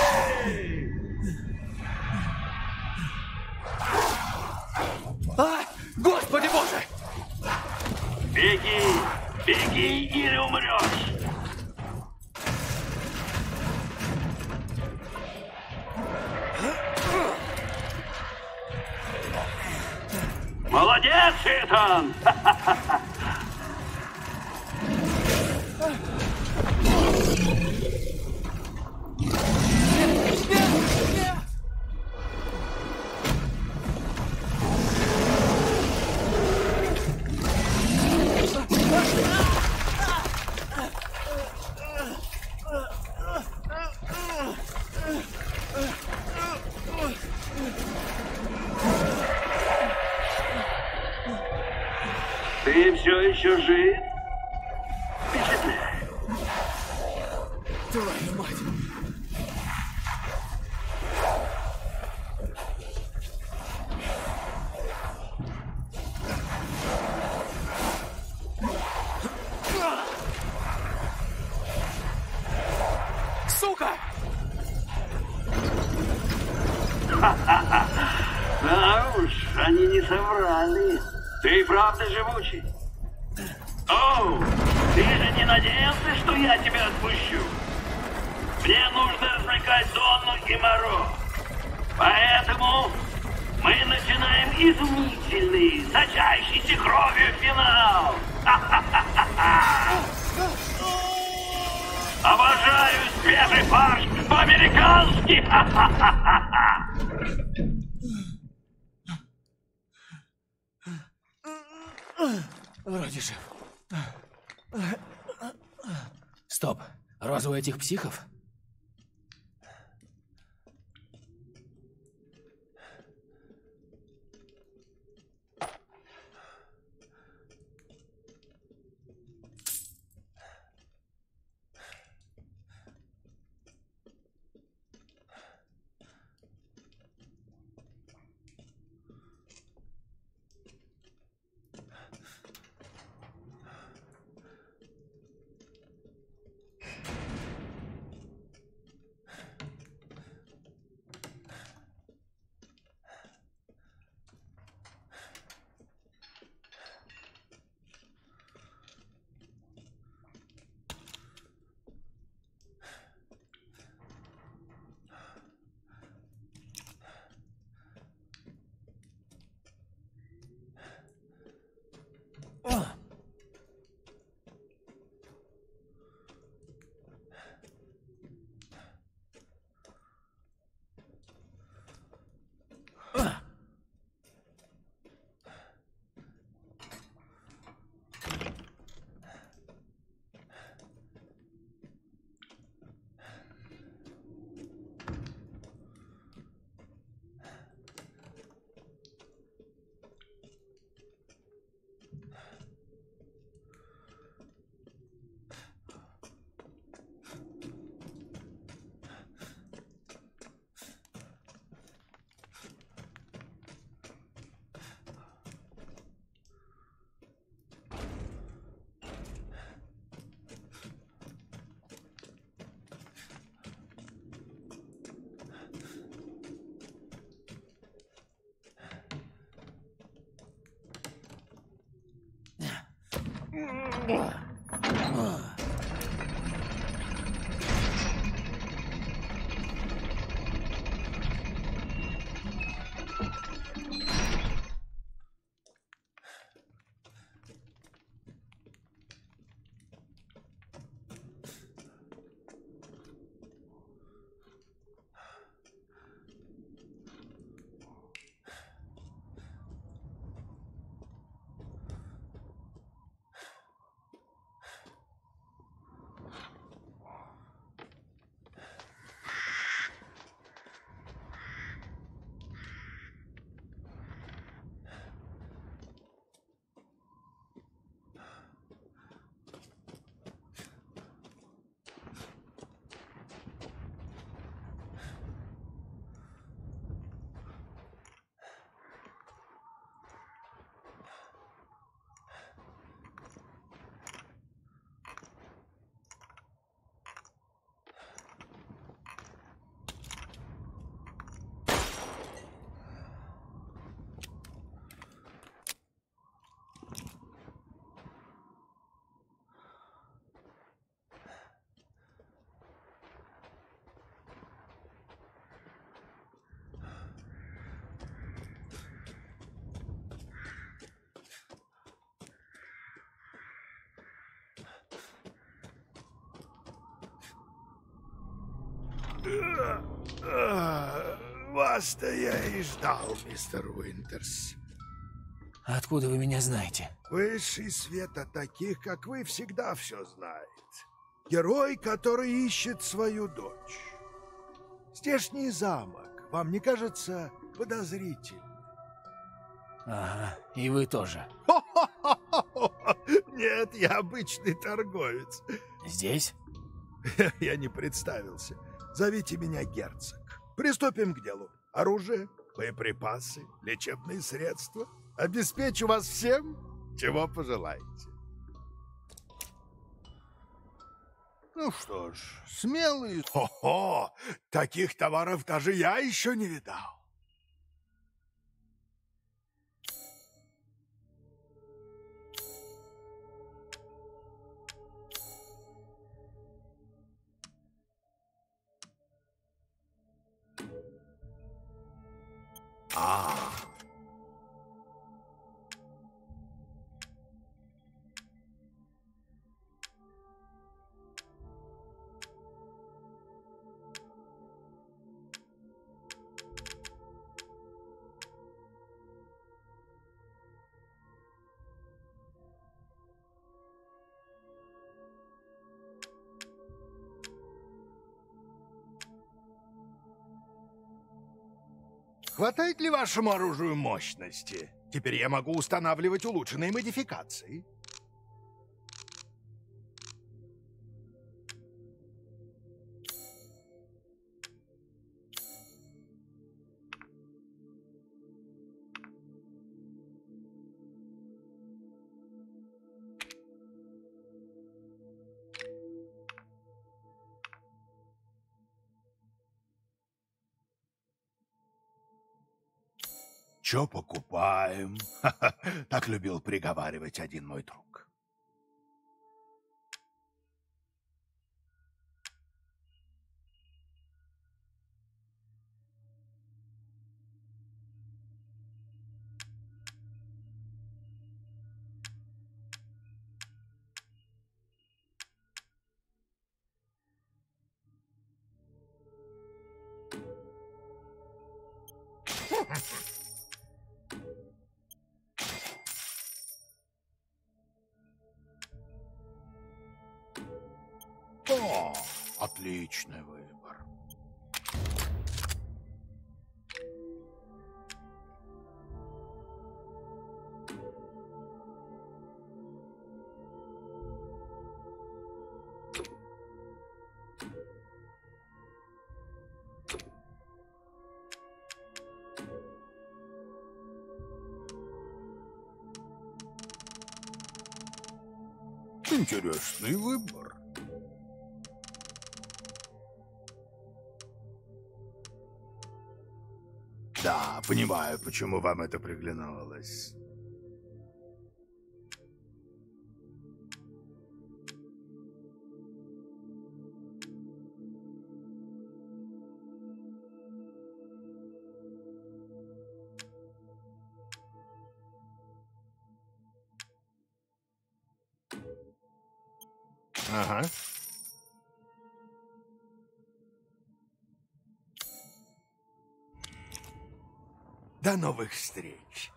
Господи боже! Беги! Беги или умрешь! Молодец, Итан! Ты все еще жив? Впечатляет. Твою мать! Сука! Да уж, они не соврали. Ты правда живучий? Оу, ты же не надеялся, что я тебя отпущу? Мне нужно развлекать Донну и Моро. Поэтому мы начинаем изумительный, сочащийся кровью финал. Обожаю свежий фарш по-американски! Вроде жив. Стоп. Роза у этих психов? Вас-то я и ждал, мистер Уинтерс. Откуда вы меня знаете? Высший свет от таких, как вы, всегда все знает. Герой, который ищет свою дочь. Здешний замок, вам не кажется подозрительным? Ага, и вы тоже. Нет, я обычный торговец. Здесь? Я не представился. Зовите меня герцог. Приступим к делу. Оружие, боеприпасы, лечебные средства. Обеспечу вас всем, чего пожелаете. Ну что ж, смелые... Хо-хо! Таких товаров даже я еще не видал. Хватает ли вашему оружию мощности? Теперь я могу устанавливать улучшенные модификации. Чё покупаем? Так любил приговаривать один мой друг. О, отличный выбор. Интересный выбор. Да, понимаю, почему вам это приглянулось. Ага. До новых встреч.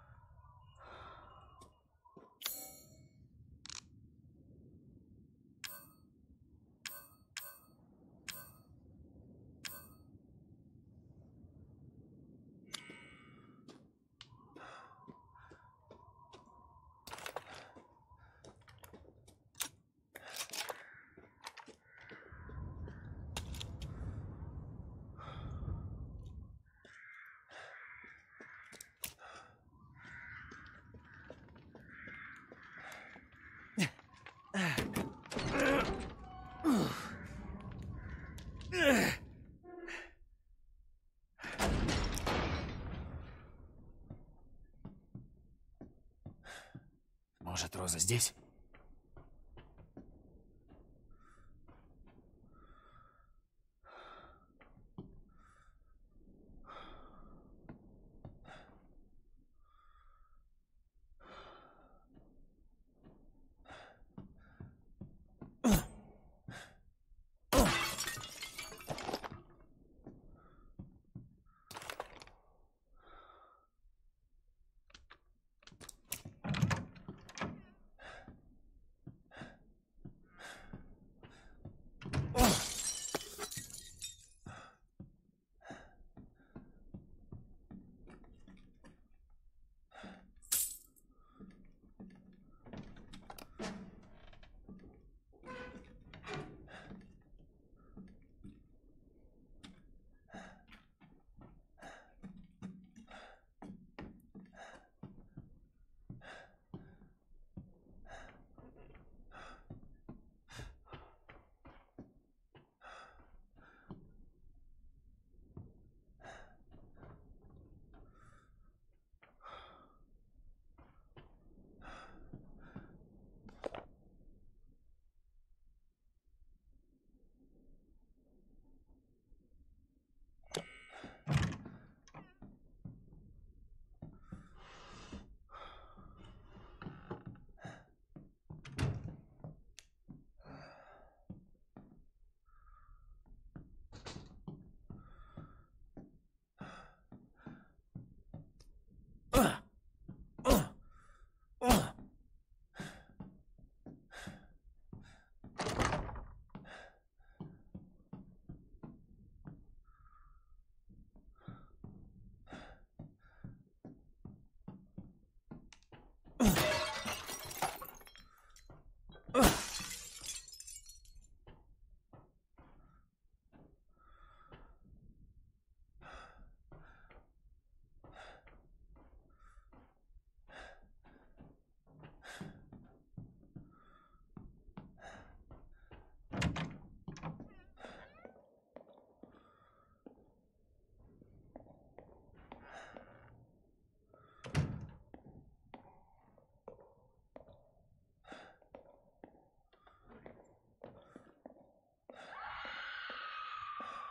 Может, Роза здесь?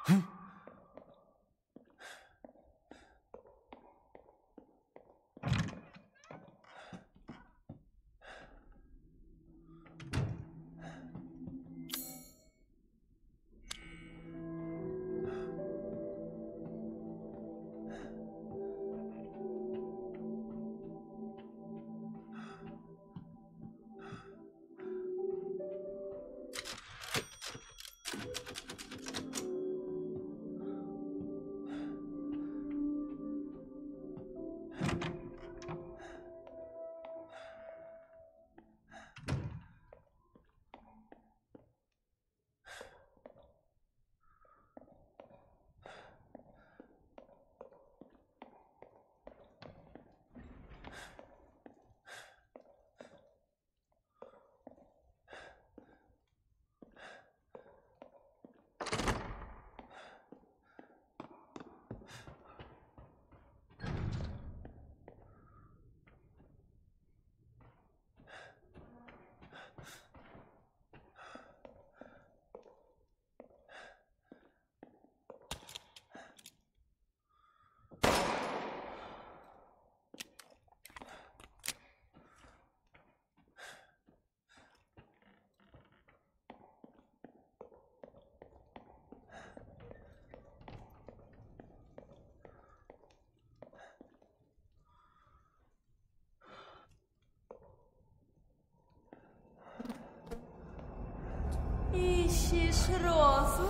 Ищешь розу?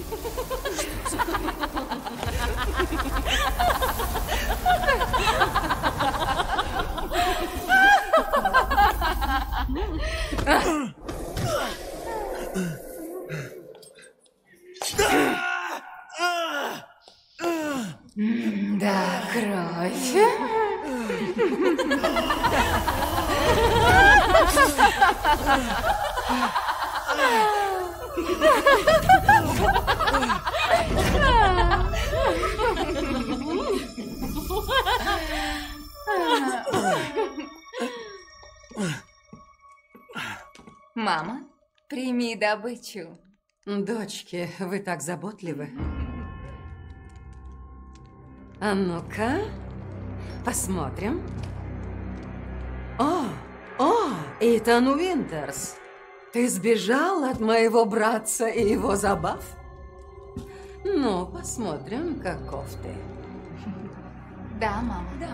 Да, кровь. Мама, прими добычу. Дочки, вы так заботливы. А ну-ка, посмотрим. О, Итан Уинтерс. Ты сбежал от моего братца и его забав? Ну, посмотрим, каков ты. Да, мама. Да.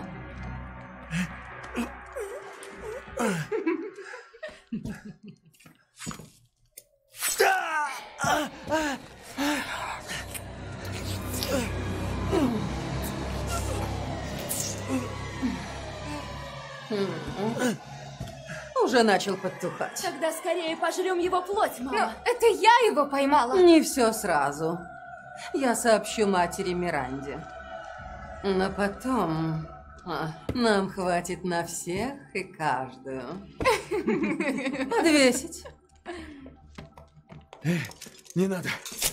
Уже начал подтухать. Тогда скорее пожрем его плоть, мама. Но это я его поймала. Не все сразу. Я сообщу матери Миранде. Но потом нам хватит на всех и каждую. Подвесить. Не надо.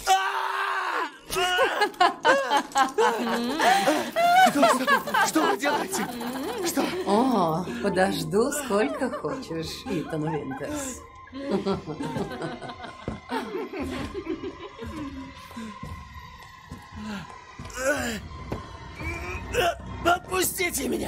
Что вы делаете? Что? О, подожду сколько хочешь, Итан Уинтерс. Отпустите меня!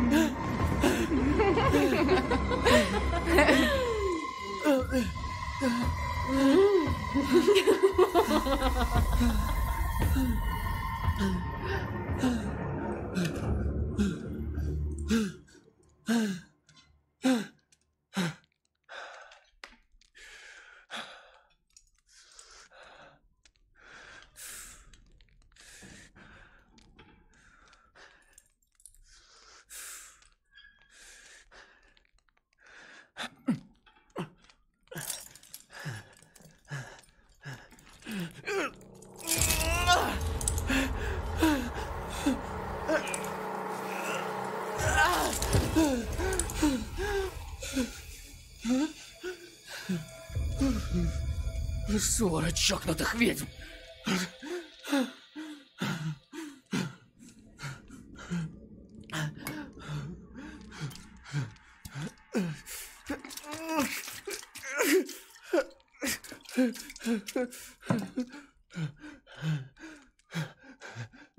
Свора чокнутых ведьм!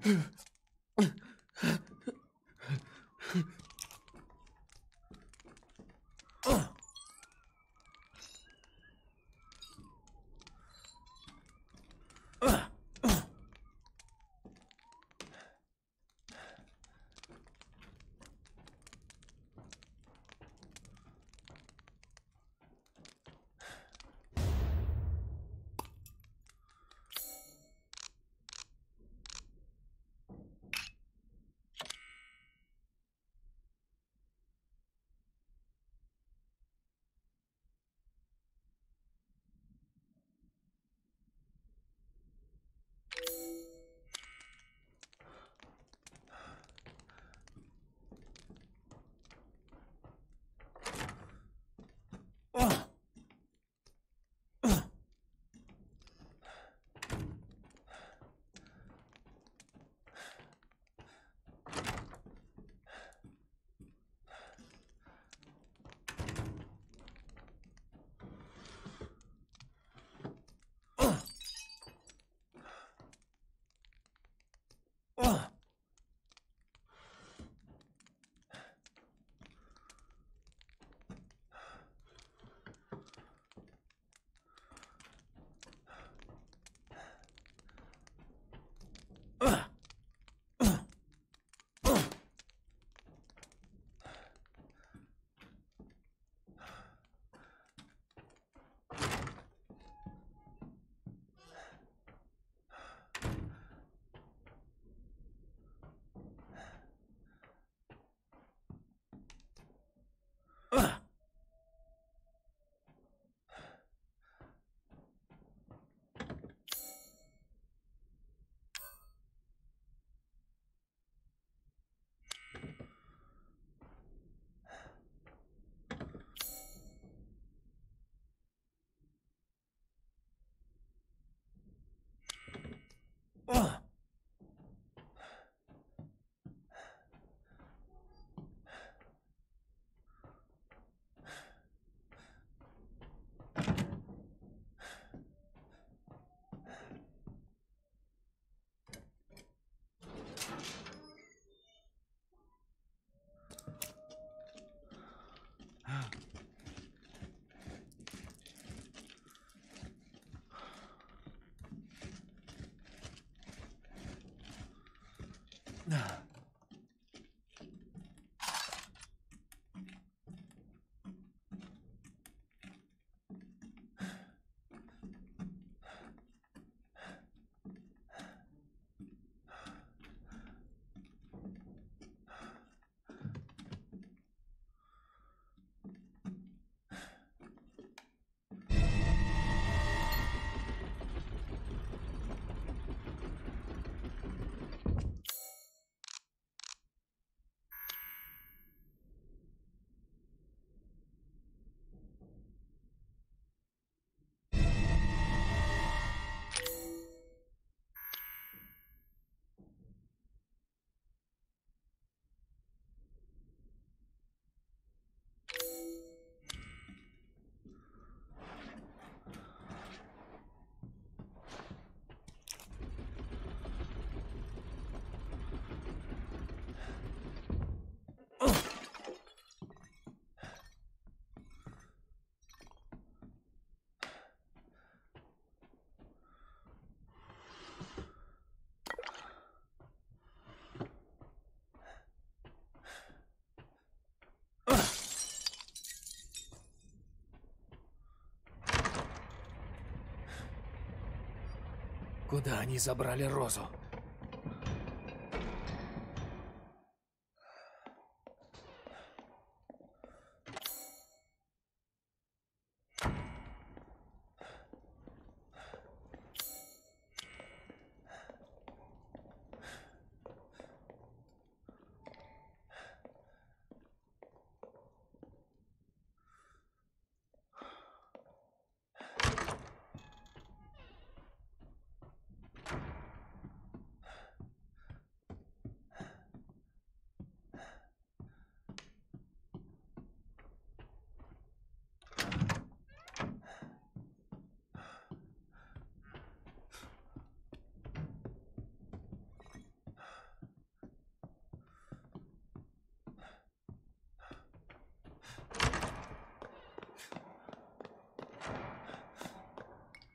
Куда они забрали Розу?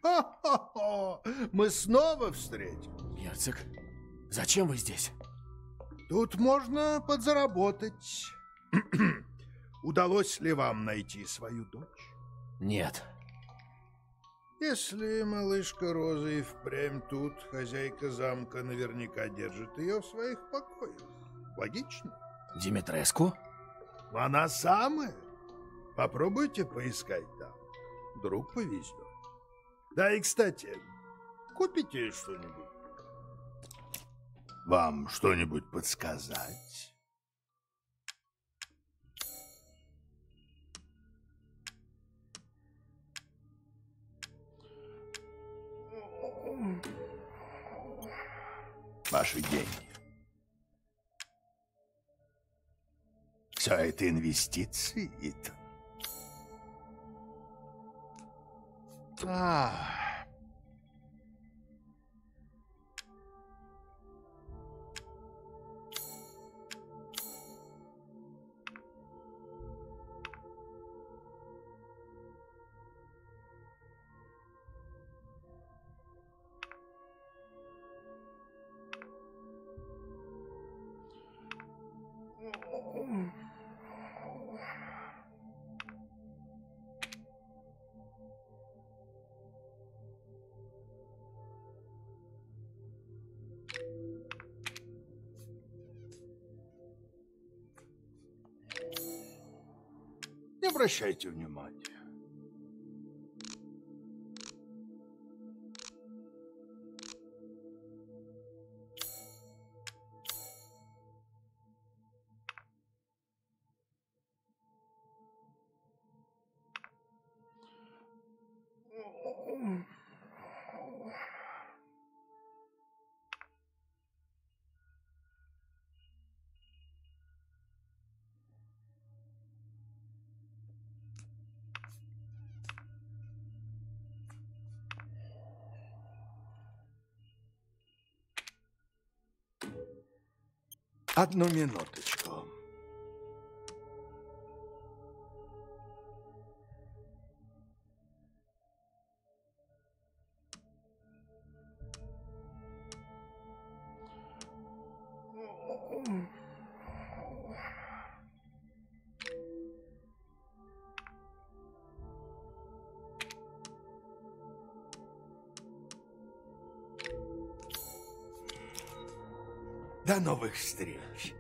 Хо-хо-хо! Мы снова встретим. Герцог, зачем вы здесь? Тут можно подзаработать. Удалось ли вам найти свою дочь? Нет. Если малышка Роза и впрямь тут, хозяйка замка наверняка держит ее в своих покоях. Логично? Димитреску? Она самая. Попробуйте поискать там. Вдруг повезет. Да и, кстати, купите что-нибудь. Вам что-нибудь подсказать? Ваши деньги. Все это инвестиции, Итан. Не обращайте внимания. Одну минуточку. До новых встреч.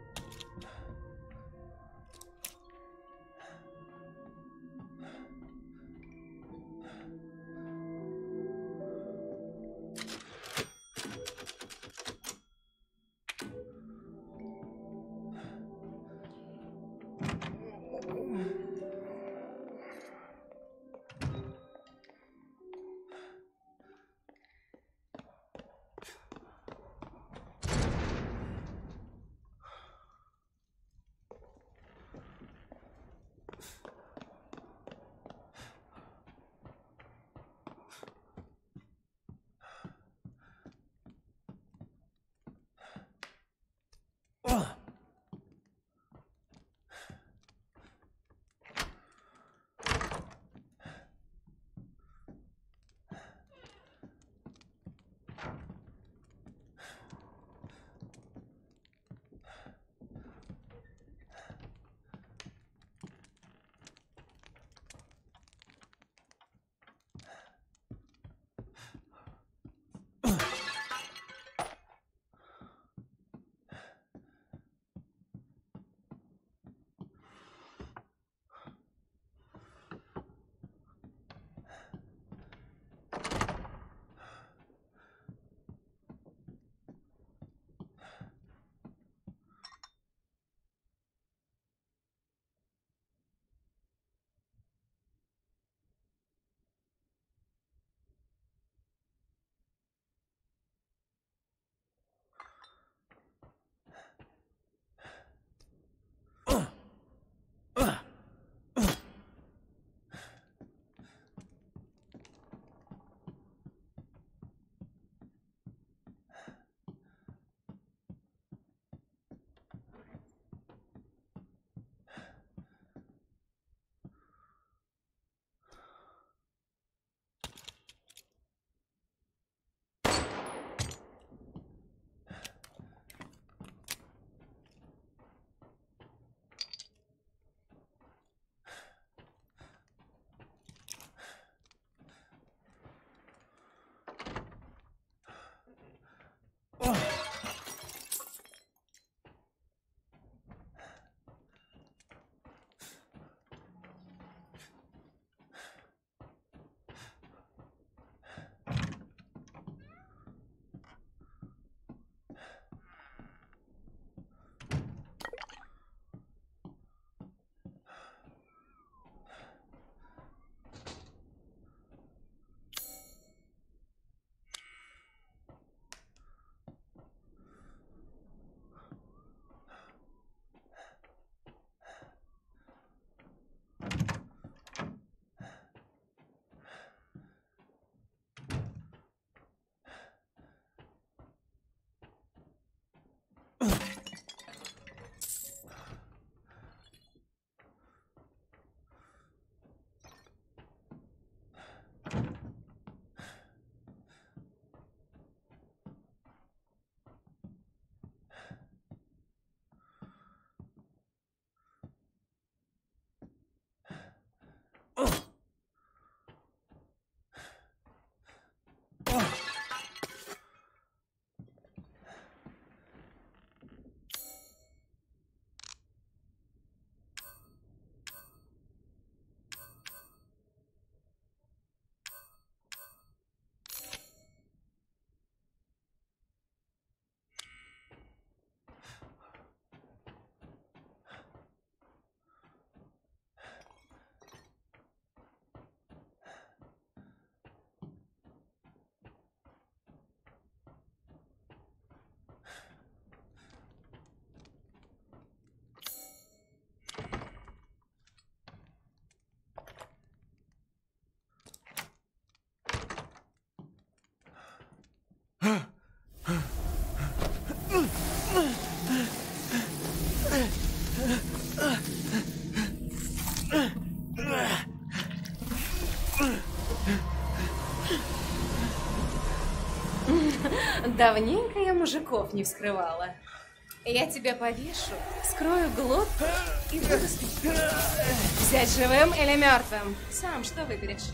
Давненько я мужиков не вскрывала. Я тебя повешу, скрою глотку и буду взять живым или мертвым. Сам что выберешь?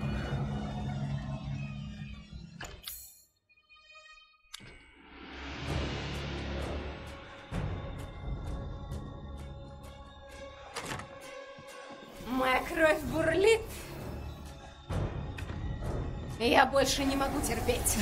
Моя кровь бурлит. Я больше не могу терпеть.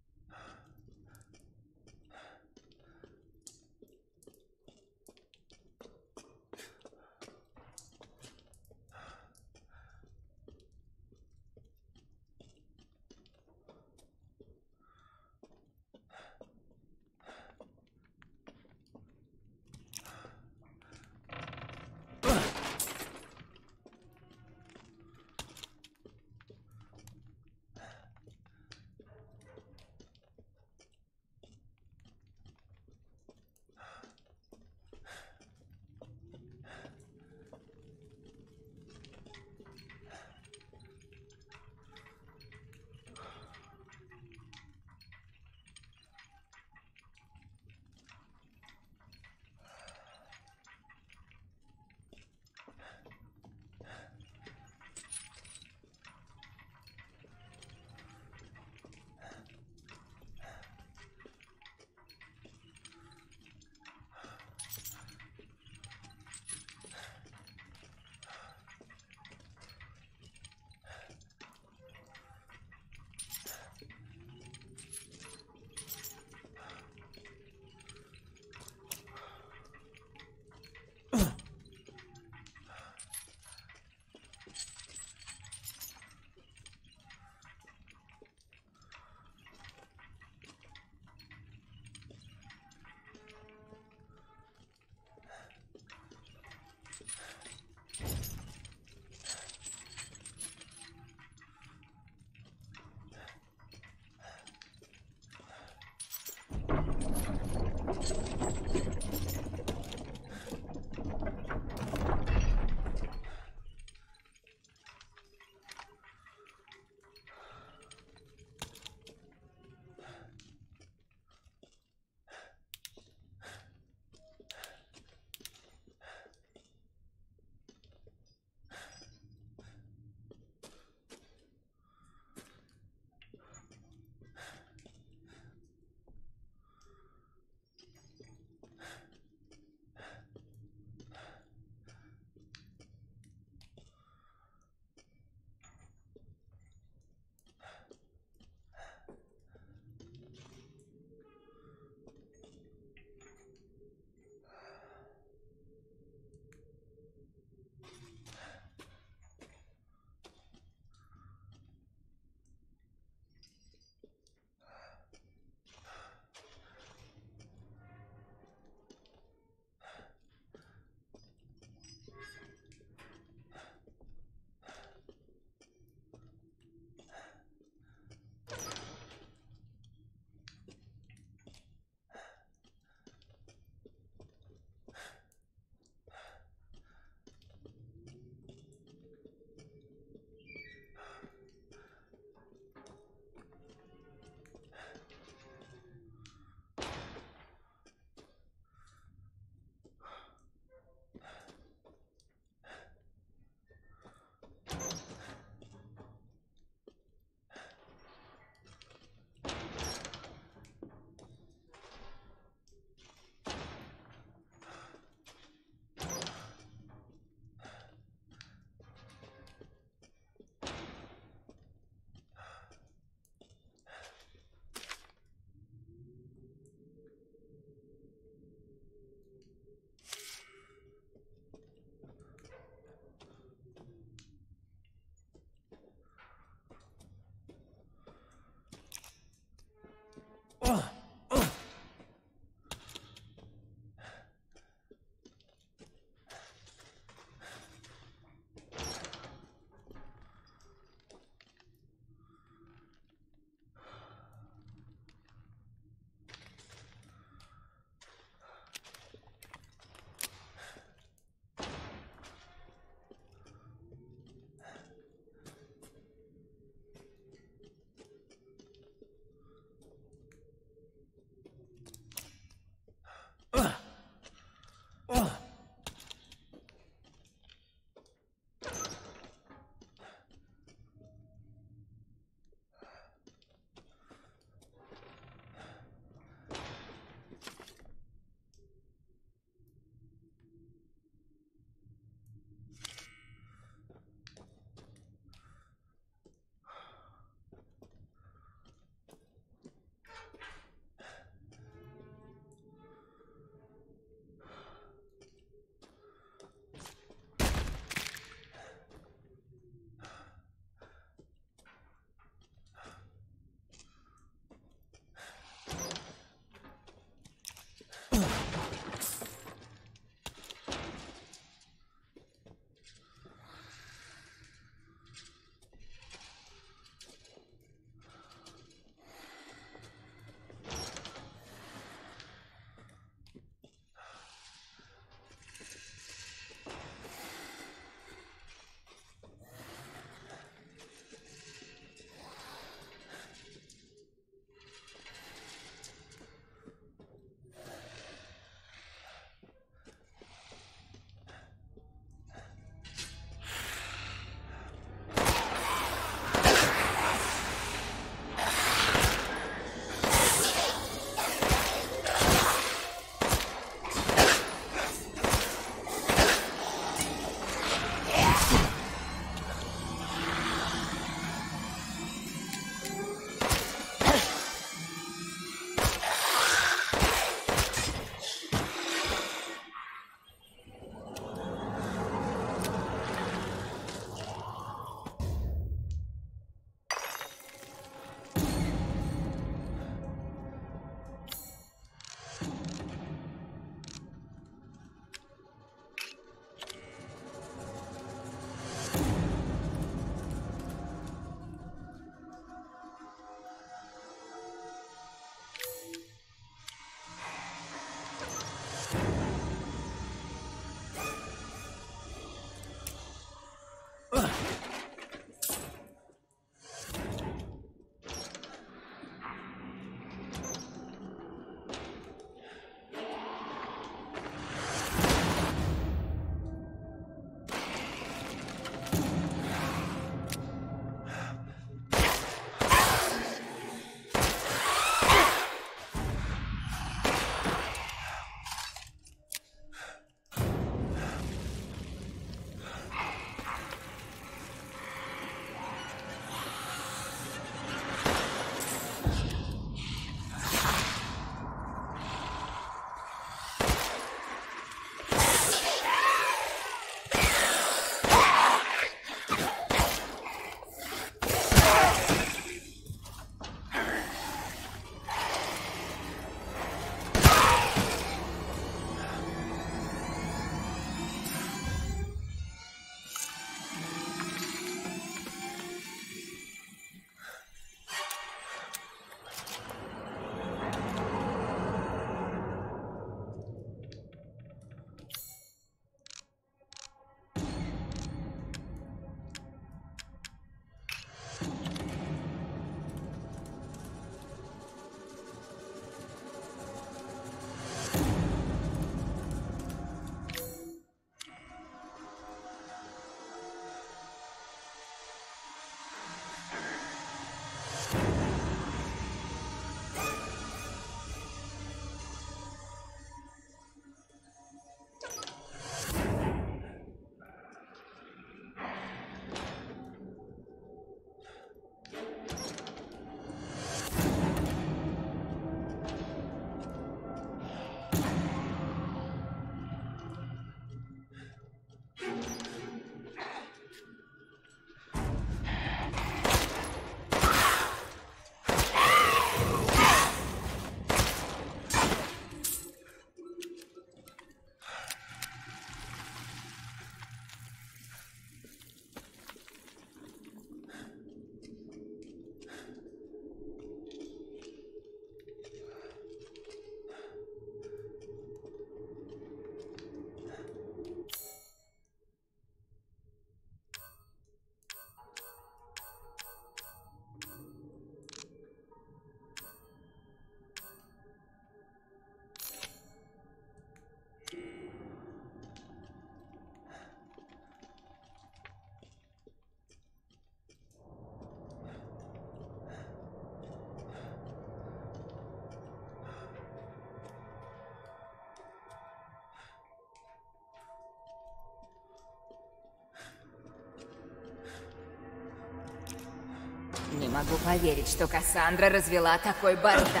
могу поверить, что Кассандра развела такой бардак.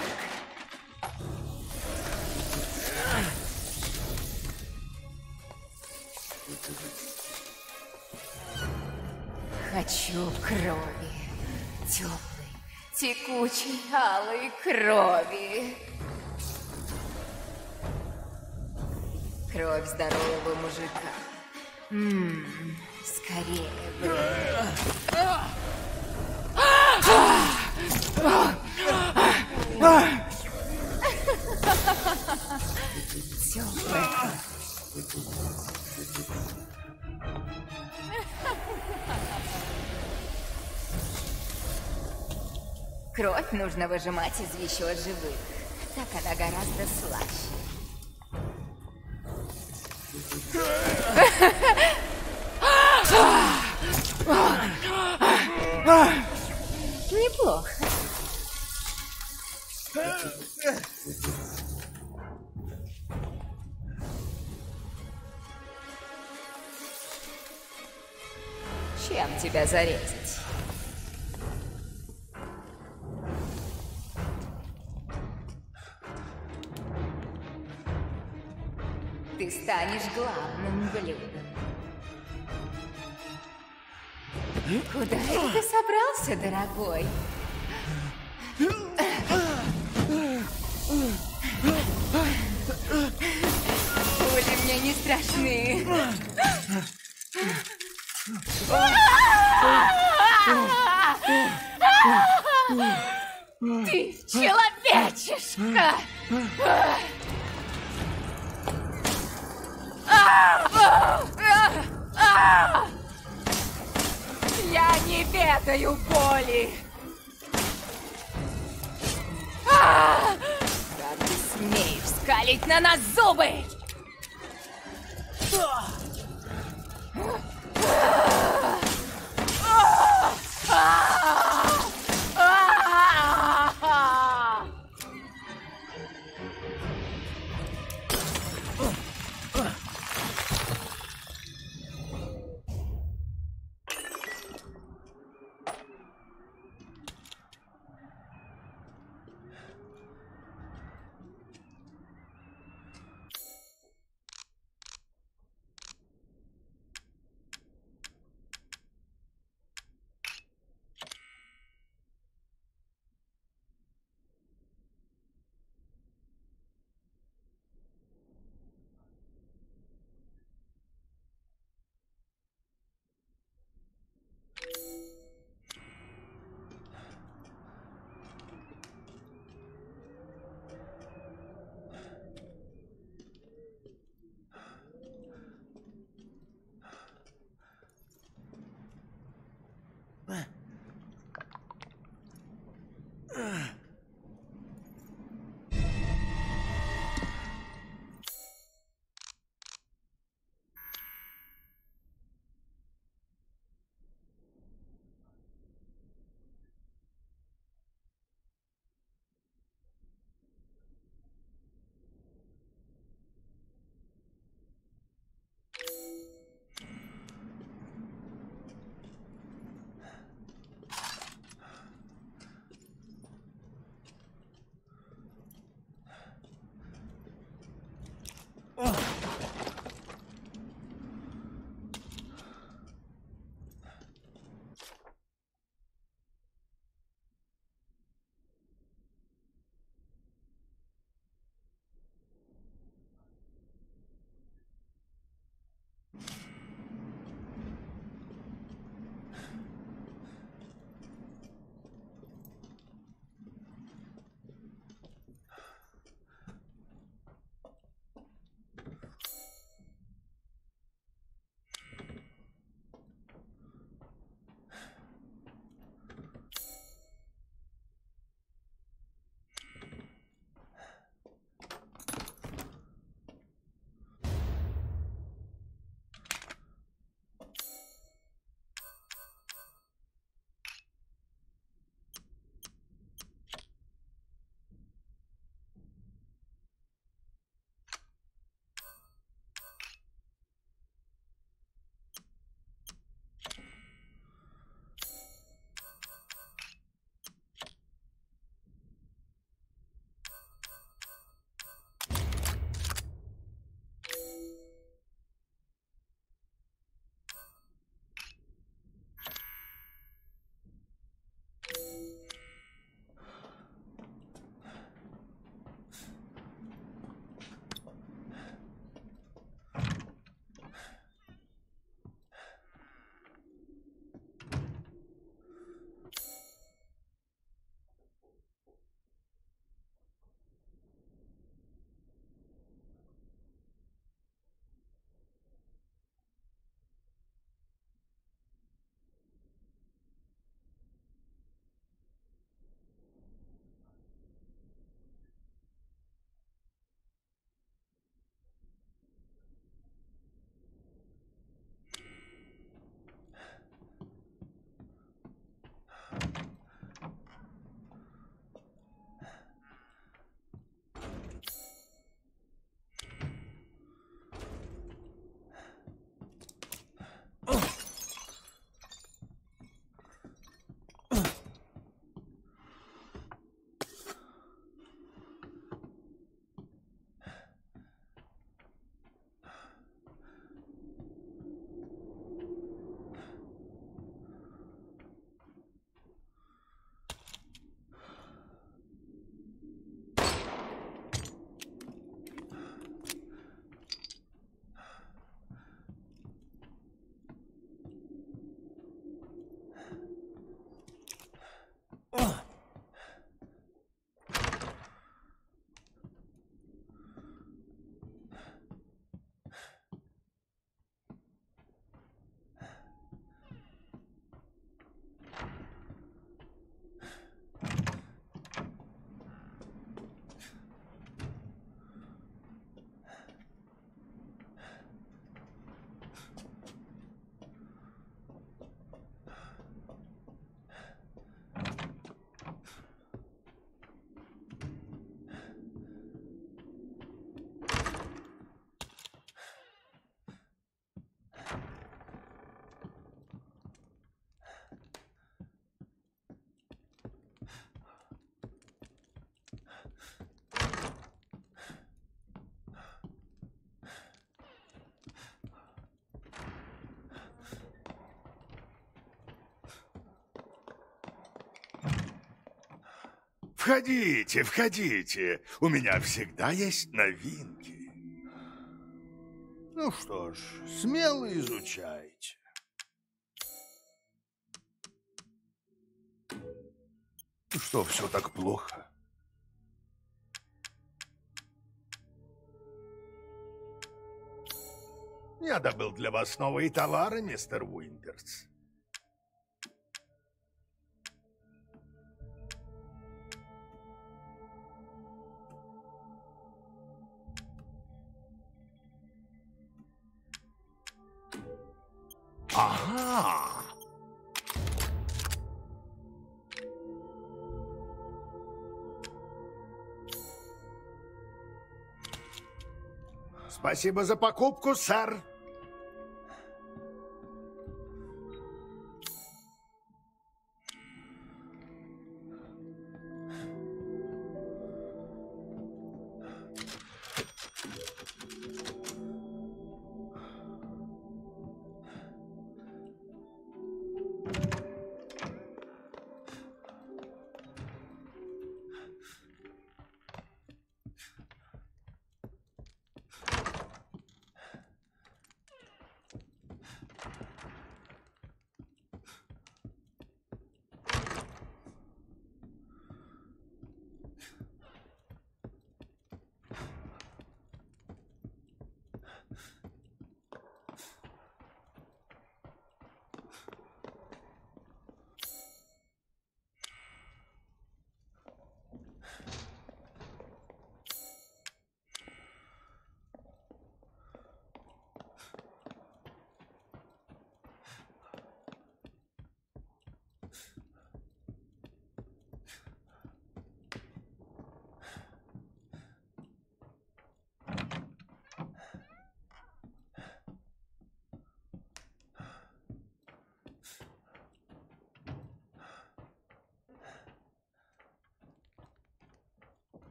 Хочу крови. Теплой, текучей, алой крови. Кровь здорового мужика. Скорее бы. Теплая. Кровь нужно выжимать из еще живых. Так она гораздо слаще. Неплохо. Чем тебя зарезать? Ты станешь главным блюдом. Куда это ты собрался, дорогой? Пули мне не страшны. Ты человечишка! Я не ведаю боли! Как ты смеешь скалить на нас зубы? Входите, входите. У меня всегда есть новинки. Ну что ж, смело изучайте. Что, все так плохо? Я добыл для вас новые товары, мистер Уинтерс. Ага! Спасибо за покупку, сэр.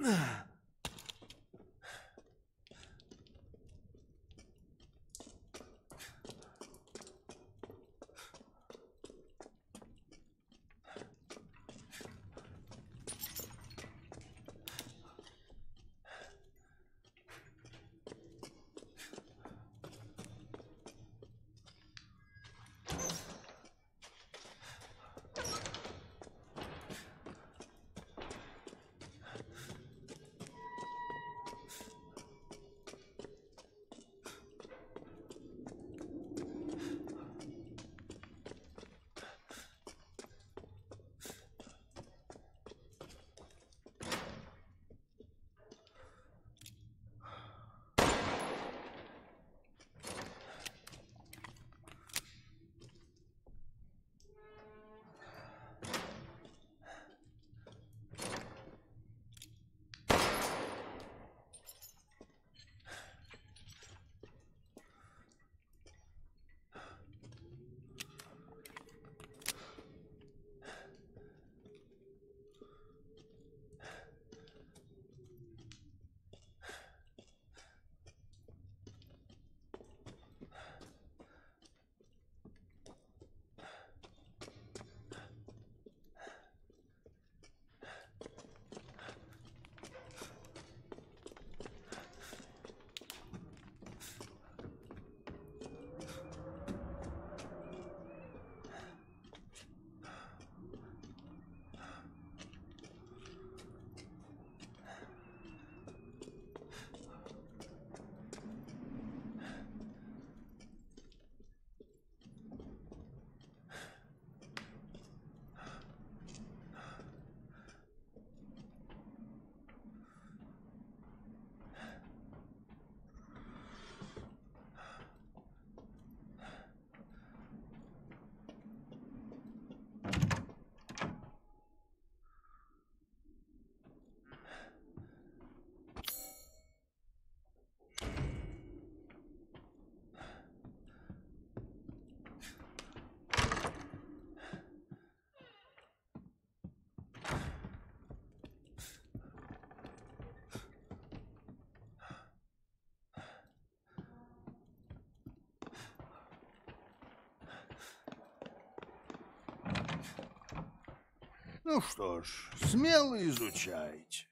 Ну что ж, смело изучайте.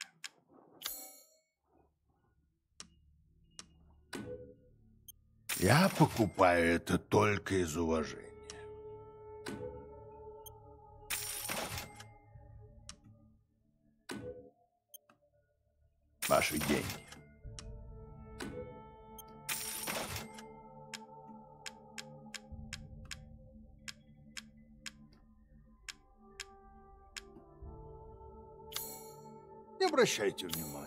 Я покупаю это только из уважения. Ваши деньги. Не обращайте внимания.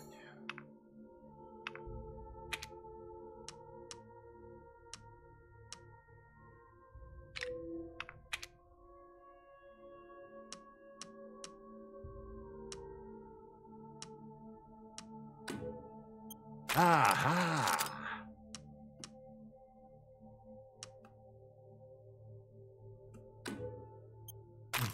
Ага.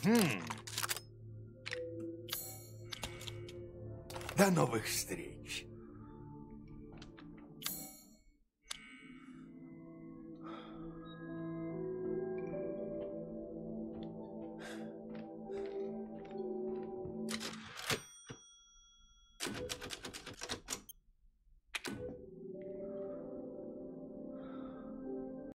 До новых встреч.